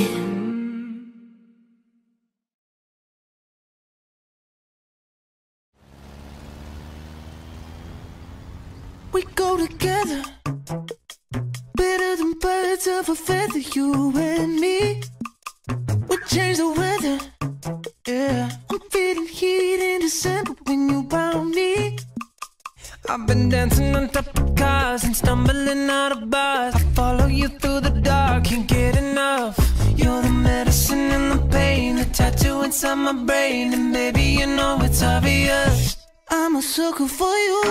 We go together, better than birds of a feather, you and me. We change the weather, yeah. I'm feeling heat in December when you found me. I've been dancing on top of cars and stumbling out of bars. I follow you through the dark, can't get enough. You're the medicine and the pain, the tattoo inside my brain. And baby, you know it's obvious, I'm a sucker for you.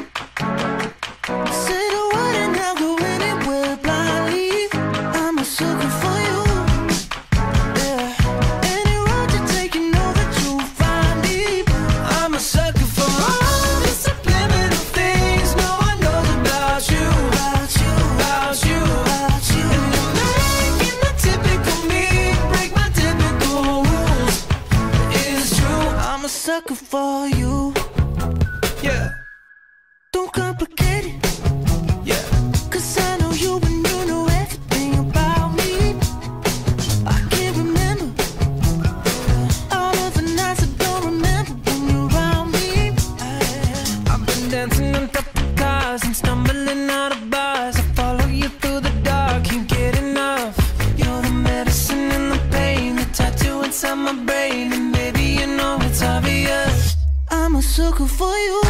Say the word and I'll go anywhere blindly. I'm a sucker for you, yeah. Any road you take, you know that you'll find me. I'm a sucker for all the subliminal things no one knows about you, About you, about you, about you. And you're making the typical me break my typical rules. It's true, I'm a sucker for you. yeah, Don't complicate it, yeah. cause I know you and you know everything about me. I can't remember all of the nights I don't remember when you're around me. I've been dancing on top of cars and stumbling out of bars. I follow you through the dark, can't get enough. You're the medicine and the pain, the tattoo inside my brain. And baby, you know it's obvious, I'm a sucker for you.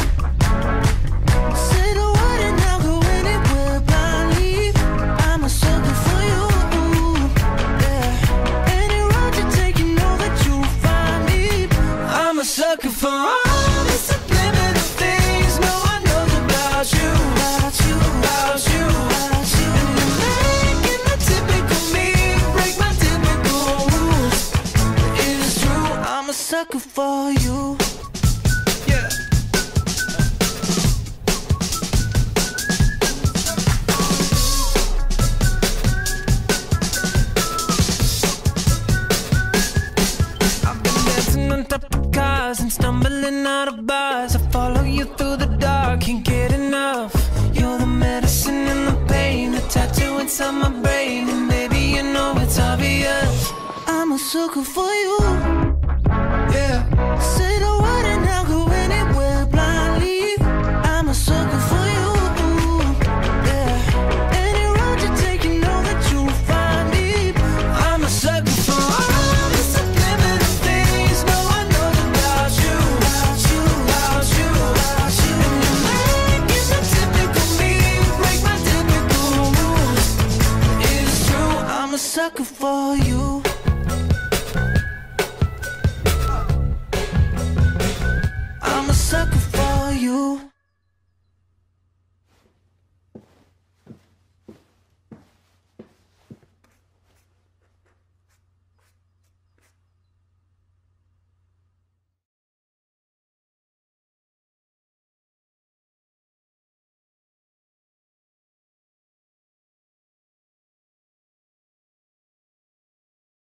Say the word and I'll go anywhere blindly. I'm a sucker for you, yeah. Any road you take, you know that you'll find me. I'm a sucker for all the subliminal things no one knows about you, About you, about you, about you. And you're making the typical me break my typical rules. It's true, I'm a sucker for you. yeah. through the dark, can't get enough. You're the medicine and the pain, the tattoo inside my brain. And baby, you know it's obvious, I'm a sucker for you. Yeah. Say